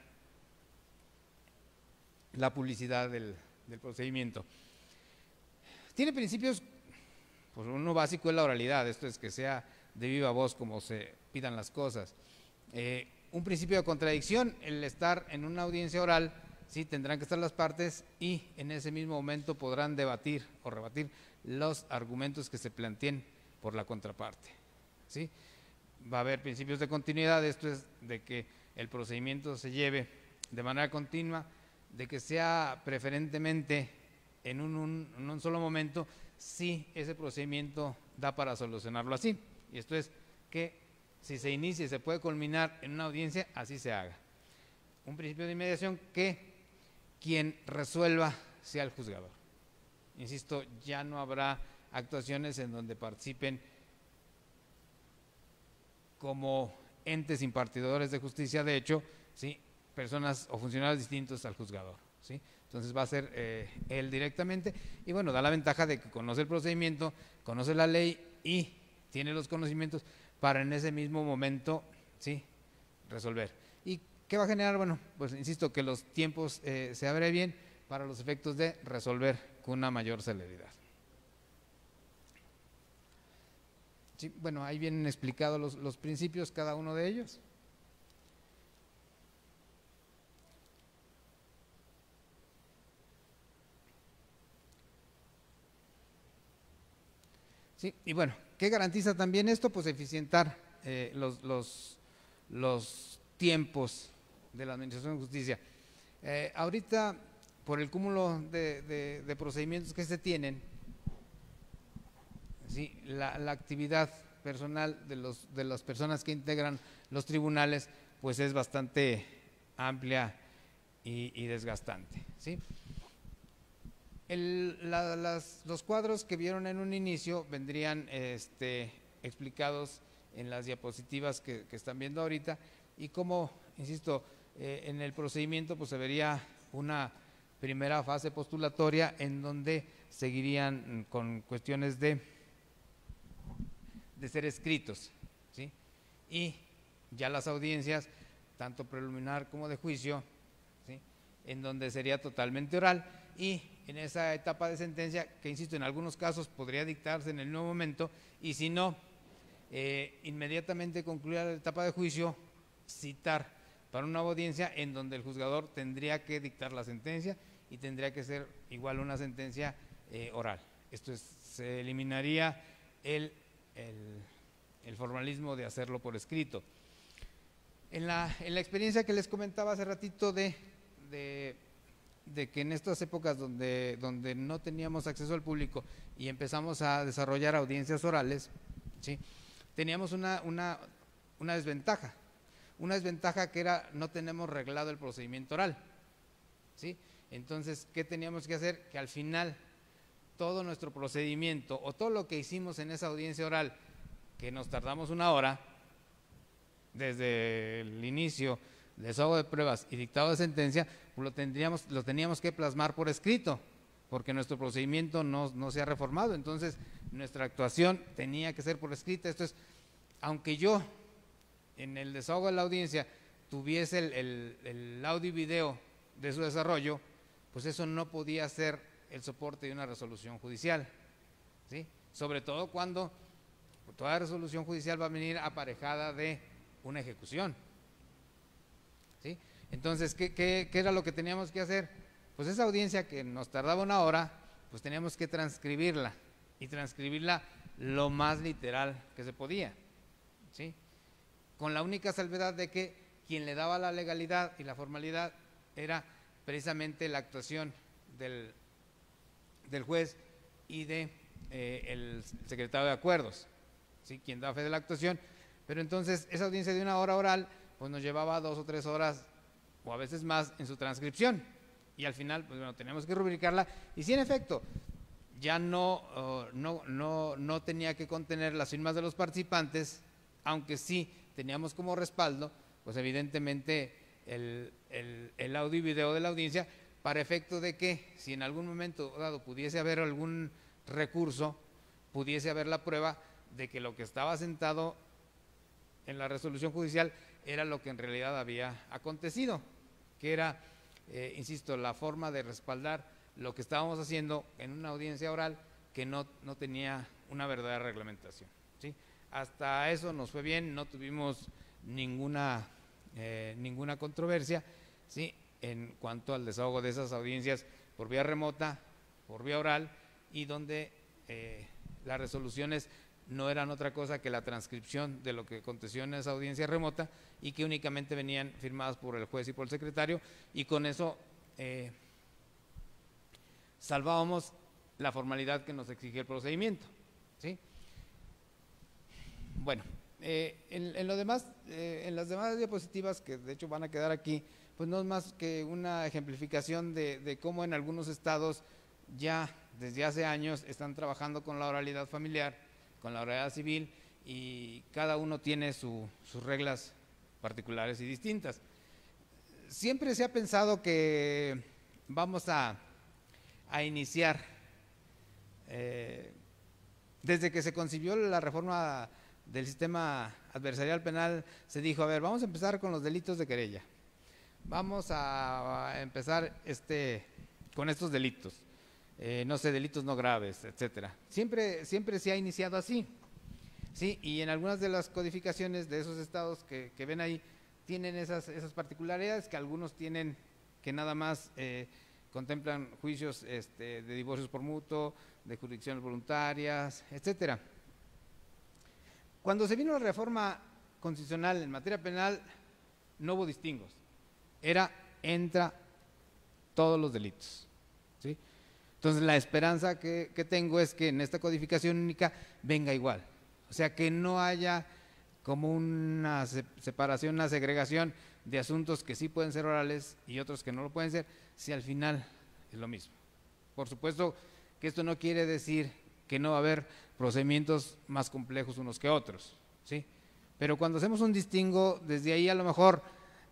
la publicidad del procedimiento. Tiene principios, pues uno básico es la oralidad, esto es que sea de viva voz como se pidan las cosas. Un principio de contradicción, el estar en una audiencia oral, sí, tendrán que estar las partes y en ese mismo momento podrán debatir o rebatir los argumentos que se planteen por la contraparte, ¿sí? Va a haber principios de continuidad, esto es de que el procedimiento se lleve de manera continua, de que sea preferentemente en un solo momento, si ese procedimiento da para solucionarlo así, y esto es que si se inicia y se puede culminar en una audiencia, así se haga. Un principio de inmediación, que quien resuelva sea el juzgador. Insisto, ya no habrá actuaciones en donde participen como entes impartidores de justicia, de hecho, ¿sí?, personas o funcionarios distintos al juzgador, ¿sí? Entonces va a ser él directamente, y bueno, da la ventaja de que conoce el procedimiento, conoce la ley y tiene los conocimientos para en ese mismo momento, ¿sí?, resolver. ¿Y qué va a generar? Bueno, pues insisto, que los tiempos se abrevien para los efectos de resolver con una mayor celeridad. Sí, bueno, ahí vienen explicados los principios, cada uno de ellos. Sí, y bueno, ¿qué garantiza también esto? Pues eficientar los tiempos de la Administración de Justicia. Ahorita, por el cúmulo de procedimientos que se tienen, sí, la actividad personal de las personas que integran los tribunales, pues es bastante amplia y desgastante, ¿sí? Los cuadros que vieron en un inicio vendrían explicados en las diapositivas que están viendo ahorita, y como, insisto, en el procedimiento pues se vería una primera fase postulatoria en donde seguirían con cuestiones de ser escritos, ¿sí? Y ya las audiencias, tanto preliminar como de juicio, ¿sí?, en donde sería totalmente oral, y en esa etapa de sentencia, que insisto, en algunos casos podría dictarse en el nuevo momento, y si no, inmediatamente concluida la etapa de juicio, citar para una audiencia en donde el juzgador tendría que dictar la sentencia y tendría que ser igual una sentencia oral. Esto es, se eliminaría el formalismo de hacerlo por escrito. En la experiencia que les comentaba hace ratito de que en estas épocas donde no teníamos acceso al público y empezamos a desarrollar audiencias orales, ¿sí?, teníamos una desventaja. Una desventaja que era, no tenemos reglado el procedimiento oral, ¿sí? Entonces, ¿qué teníamos que hacer? Que al final todo nuestro procedimiento o todo lo que hicimos en esa audiencia oral, que nos tardamos 1 hora, desde el inicio, desahogo de pruebas y dictado de sentencia, pues lo teníamos que plasmar por escrito, porque nuestro procedimiento no se ha reformado. Entonces, nuestra actuación tenía que ser por escrito. Esto es, aunque yo en el desahogo de la audiencia tuviese el audio y video de su desarrollo, pues eso no podía ser el soporte de una resolución judicial, ¿sí? Sobre todo cuando toda resolución judicial va a venir aparejada de una ejecución, ¿sí? Entonces, ¿qué era lo que teníamos que hacer? Pues esa audiencia que nos tardaba 1 hora, pues teníamos que transcribirla, y transcribirla lo más literal que se podía, ¿sí?, con la única salvedad de que quien le daba la legalidad y la formalidad era precisamente la actuación del juez y de el secretario de acuerdos, ¿sí?, quien da fe de la actuación. Pero entonces esa audiencia de 1 hora oral pues nos llevaba 2 o 3 horas o a veces más en su transcripción, y al final pues bueno, teníamos que rubricarla, y si en efecto ya no tenía que contener las firmas de los participantes, aunque sí teníamos como respaldo pues evidentemente el audio y video de la audiencia, para efecto de que si en algún momento dado pudiese haber algún recurso, pudiese haber la prueba de que lo que estaba sentado en la resolución judicial era lo que en realidad había acontecido, que era, insisto, la forma de respaldar lo que estábamos haciendo en una audiencia oral que no tenía una verdadera reglamentación, ¿sí? Hasta eso nos fue bien, no tuvimos ninguna controversia, ¿sí?, en cuanto al desahogo de esas audiencias por vía remota, por vía oral, y donde las resoluciones no eran otra cosa que la transcripción de lo que aconteció en esa audiencia remota, y que únicamente venían firmadas por el juez y por el secretario, y con eso salvábamos la formalidad que nos exigía el procedimiento, ¿sí? Bueno, en lo demás, en las demás diapositivas, que de hecho van a quedar aquí, pues no es más que una ejemplificación de cómo en algunos estados ya desde hace años están trabajando con la oralidad familiar, con la oralidad civil, y cada uno tiene sus reglas particulares y distintas. Siempre se ha pensado que vamos a iniciar, desde que se concibió la reforma del sistema adversarial penal, se dijo, a ver, vamos a empezar con los delitos de querella, vamos a empezar con estos delitos, no sé, delitos no graves, etcétera. Siempre se ha iniciado así, ¿sí? Y en algunas de las codificaciones de esos estados que ven ahí, tienen esas particularidades, que algunos tienen que nada más contemplan juicios de divorcios por mutuo, de jurisdicciones voluntarias, etcétera. Cuando se vino la reforma constitucional en materia penal, no hubo distingos, entra todos los delitos, ¿sí? Entonces la esperanza que tengo es que en esta codificación única venga igual, o sea, que no haya como una separación, una segregación de asuntos que sí pueden ser orales y otros que no lo pueden ser, si al final es lo mismo, Por supuesto que esto no quiere decir que no va a haber procedimientos más complejos unos que otros, ¿sí? Pero cuando hacemos un distingo, desde ahí a lo mejor,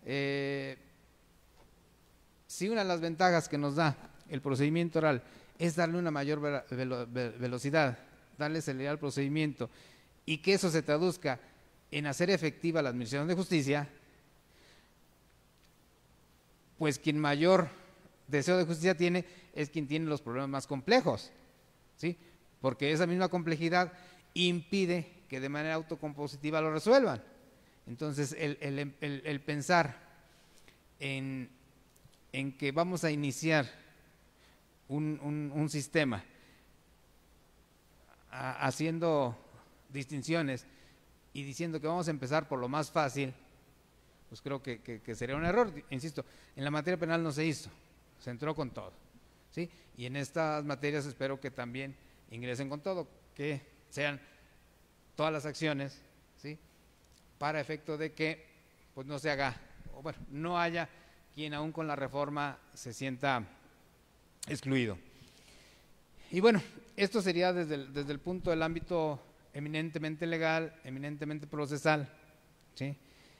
si una de las ventajas que nos da el procedimiento oral es darle una mayor velocidad, darle celeridad al procedimiento y que eso se traduzca en hacer efectiva la administración de justicia, pues quien mayor deseo de justicia tiene es quien tiene los problemas más complejos, ¿sí? Porque esa misma complejidad impide que de manera autocompositiva lo resuelvan. Entonces, el pensar en que vamos a iniciar un sistema haciendo distinciones y diciendo que vamos a empezar por lo más fácil, pues creo que sería un error. Insisto, en la materia penal no se hizo, se entró con todo, ¿sí? Y en estas materias espero que también ingresen con todo, que sean todas las acciones, ¿sí? Para efecto de que pues no se haga, o bueno, no haya quien aún con la reforma se sienta excluido. Y bueno, esto sería desde el punto del ámbito eminentemente legal, eminentemente procesal, ¿sí?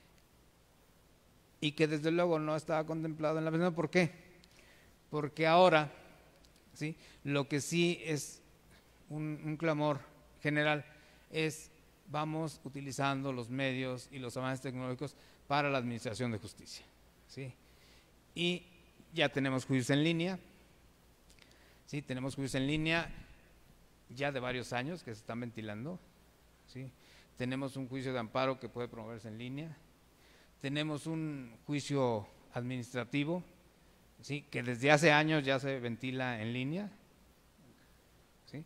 Y que desde luego no estaba contemplado en la misma. ¿Por qué? Porque ahora, ¿sí?, lo que sí es un clamor general es: vamos utilizando los medios y los avances tecnológicos para la administración de justicia, ¿sí? Y ya tenemos juicios en línea, ¿sí? Tenemos juicios en línea ya de varios años que se están ventilando, ¿sí? Tenemos un juicio de amparo que puede promoverse en línea, tenemos un juicio administrativo, ¿sí?, que desde hace años ya se ventila en línea, ¿sí?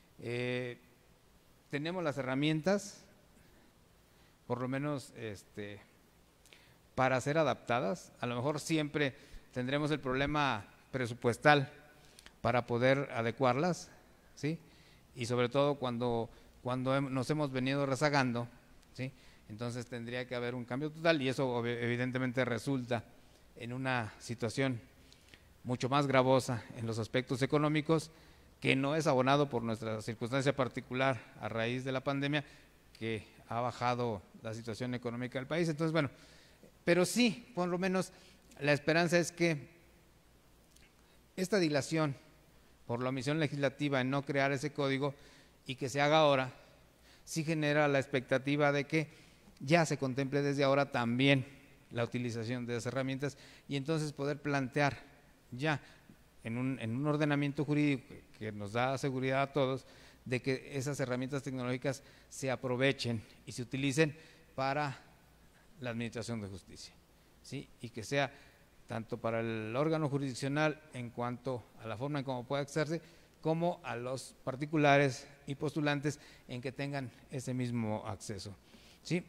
Tenemos las herramientas, por lo menos para ser adaptadas. A lo mejor siempre tendremos el problema presupuestal para poder adecuarlas, ¿sí? Y sobre todo cuando nos hemos venido rezagando, ¿sí? Entonces tendría que haber un cambio total y eso evidentemente resulta en una situación mucho más gravosa en los aspectos económicos, que no es abonado por nuestra circunstancia particular a raíz de la pandemia, que ha bajado la situación económica del país. Entonces, bueno, pero sí, por lo menos la esperanza es que esta dilación por la omisión legislativa en no crear ese código y que se haga ahora, sí genera la expectativa de que ya se contemple desde ahora también la utilización de esas herramientas y entonces poder plantear ya en un ordenamiento jurídico que nos da seguridad a todos de que esas herramientas tecnológicas se aprovechen y se utilicen para la administración de justicia, ¿sí? Y que sea tanto para el órgano jurisdiccional en cuanto a la forma en cómo puede hacerse, como a los particulares y postulantes en que tengan ese mismo acceso, ¿sí?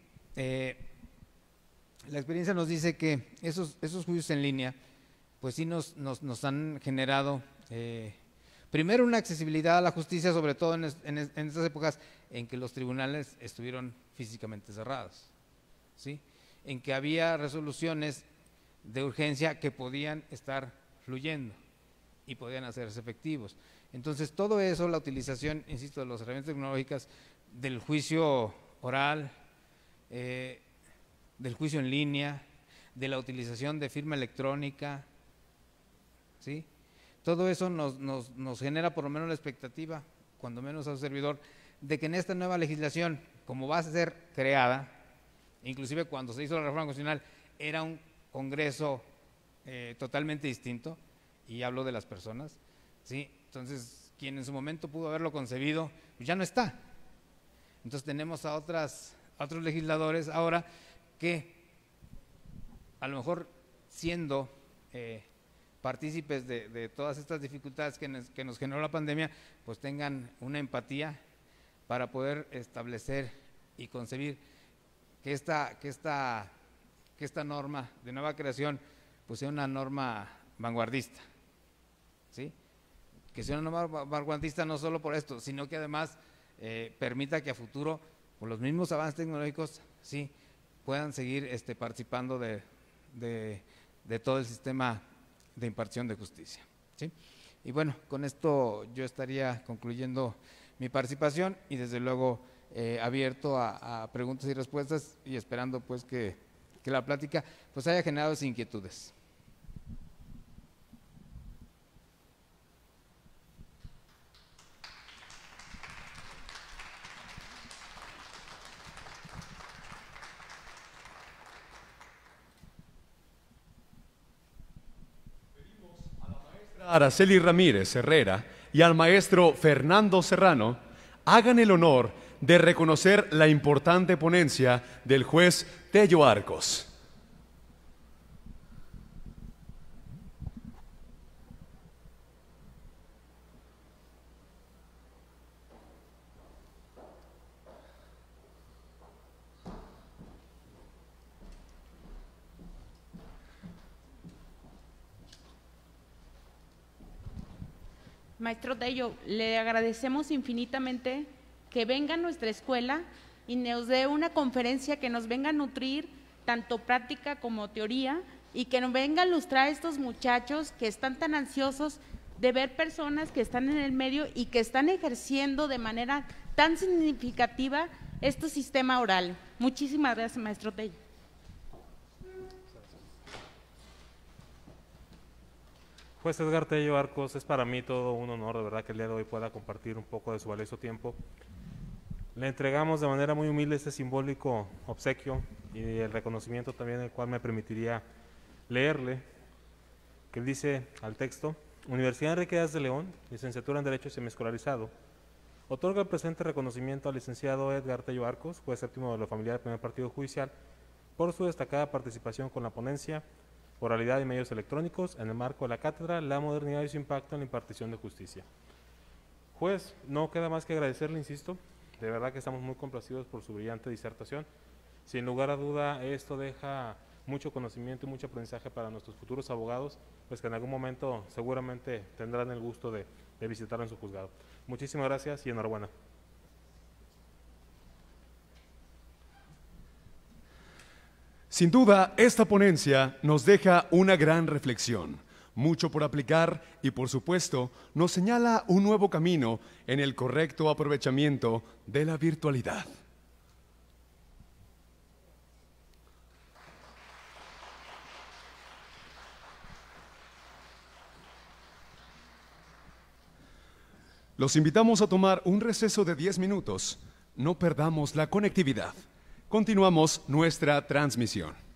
La experiencia nos dice que esos juicios en línea pues sí nos han generado primero una accesibilidad a la justicia, sobre todo en estas épocas en que los tribunales estuvieron físicamente cerrados, ¿sí? En que había resoluciones de urgencia que podían estar fluyendo y podían hacerse efectivos. Entonces todo eso, la utilización, insisto, de las herramientas tecnológicas, del juicio oral, del juicio en línea, de la utilización de firma electrónica, ¿sí? Todo eso nos genera por lo menos la expectativa, cuando menos a su servidor, de que en esta nueva legislación, como va a ser creada, inclusive cuando se hizo la reforma constitucional, era un Congreso totalmente distinto, y hablo de las personas, ¿sí? Entonces, quien en su momento pudo haberlo concebido, pues ya no está. Entonces tenemos a otros legisladores ahora que, a lo mejor siendo partícipes de todas estas dificultades que nos generó la pandemia, pues tengan una empatía para poder establecer y concebir que esta norma de nueva creación pues sea una norma vanguardista, ¿sí? Que sea una norma vanguardista no solo por esto, sino que además permita que a futuro por los mismos avances tecnológicos, sí, puedan seguir participando de todo el sistema de impartición de justicia, ¿sí? Y bueno, con esto yo estaría concluyendo mi participación y desde luego abierto a preguntas y respuestas y esperando pues que la plática pues haya generado esas inquietudes. Araceli Ramírez Herrera y al maestro Fernando Serrano hagan el honor de reconocer la importante ponencia del juez Tello Arcos. Maestro Tello, le agradecemos infinitamente que venga a nuestra escuela y nos dé una conferencia que nos venga a nutrir tanto práctica como teoría y que nos venga a ilustrar a estos muchachos que están tan ansiosos de ver personas que están en el medio y que están ejerciendo de manera tan significativa este sistema oral. Muchísimas gracias, maestro Tello. Juez Edgar Tello Arcos, es para mí todo un honor, de verdad, que el día de hoy pueda compartir un poco de su valioso tiempo. Le entregamos de manera muy humilde este simbólico obsequio y el reconocimiento también, el cual me permitiría leerle, que dice al texto: Universidad Enrique Díaz de León, licenciatura en Derecho Semiescolarizado, otorga el presente reconocimiento al licenciado Edgar Tello Arcos, juez séptimo de lo familiar del primer partido judicial, por su destacada participación con la ponencia Oralidad y medios electrónicos en el marco de la cátedra La modernidad y su impacto en la impartición de justicia. Juez, no queda más que agradecerle, insisto, de verdad que estamos muy complacidos por su brillante disertación. Sin lugar a duda, esto deja mucho conocimiento y mucho aprendizaje para nuestros futuros abogados, pues que en algún momento seguramente tendrán el gusto de visitarlo en su juzgado. Muchísimas gracias y enhorabuena. Sin duda, esta ponencia nos deja una gran reflexión, mucho por aplicar y, por supuesto, nos señala un nuevo camino en el correcto aprovechamiento de la virtualidad. Los invitamos a tomar un receso de 10 minutos. No perdamos la conectividad. Continuamos nuestra transmisión.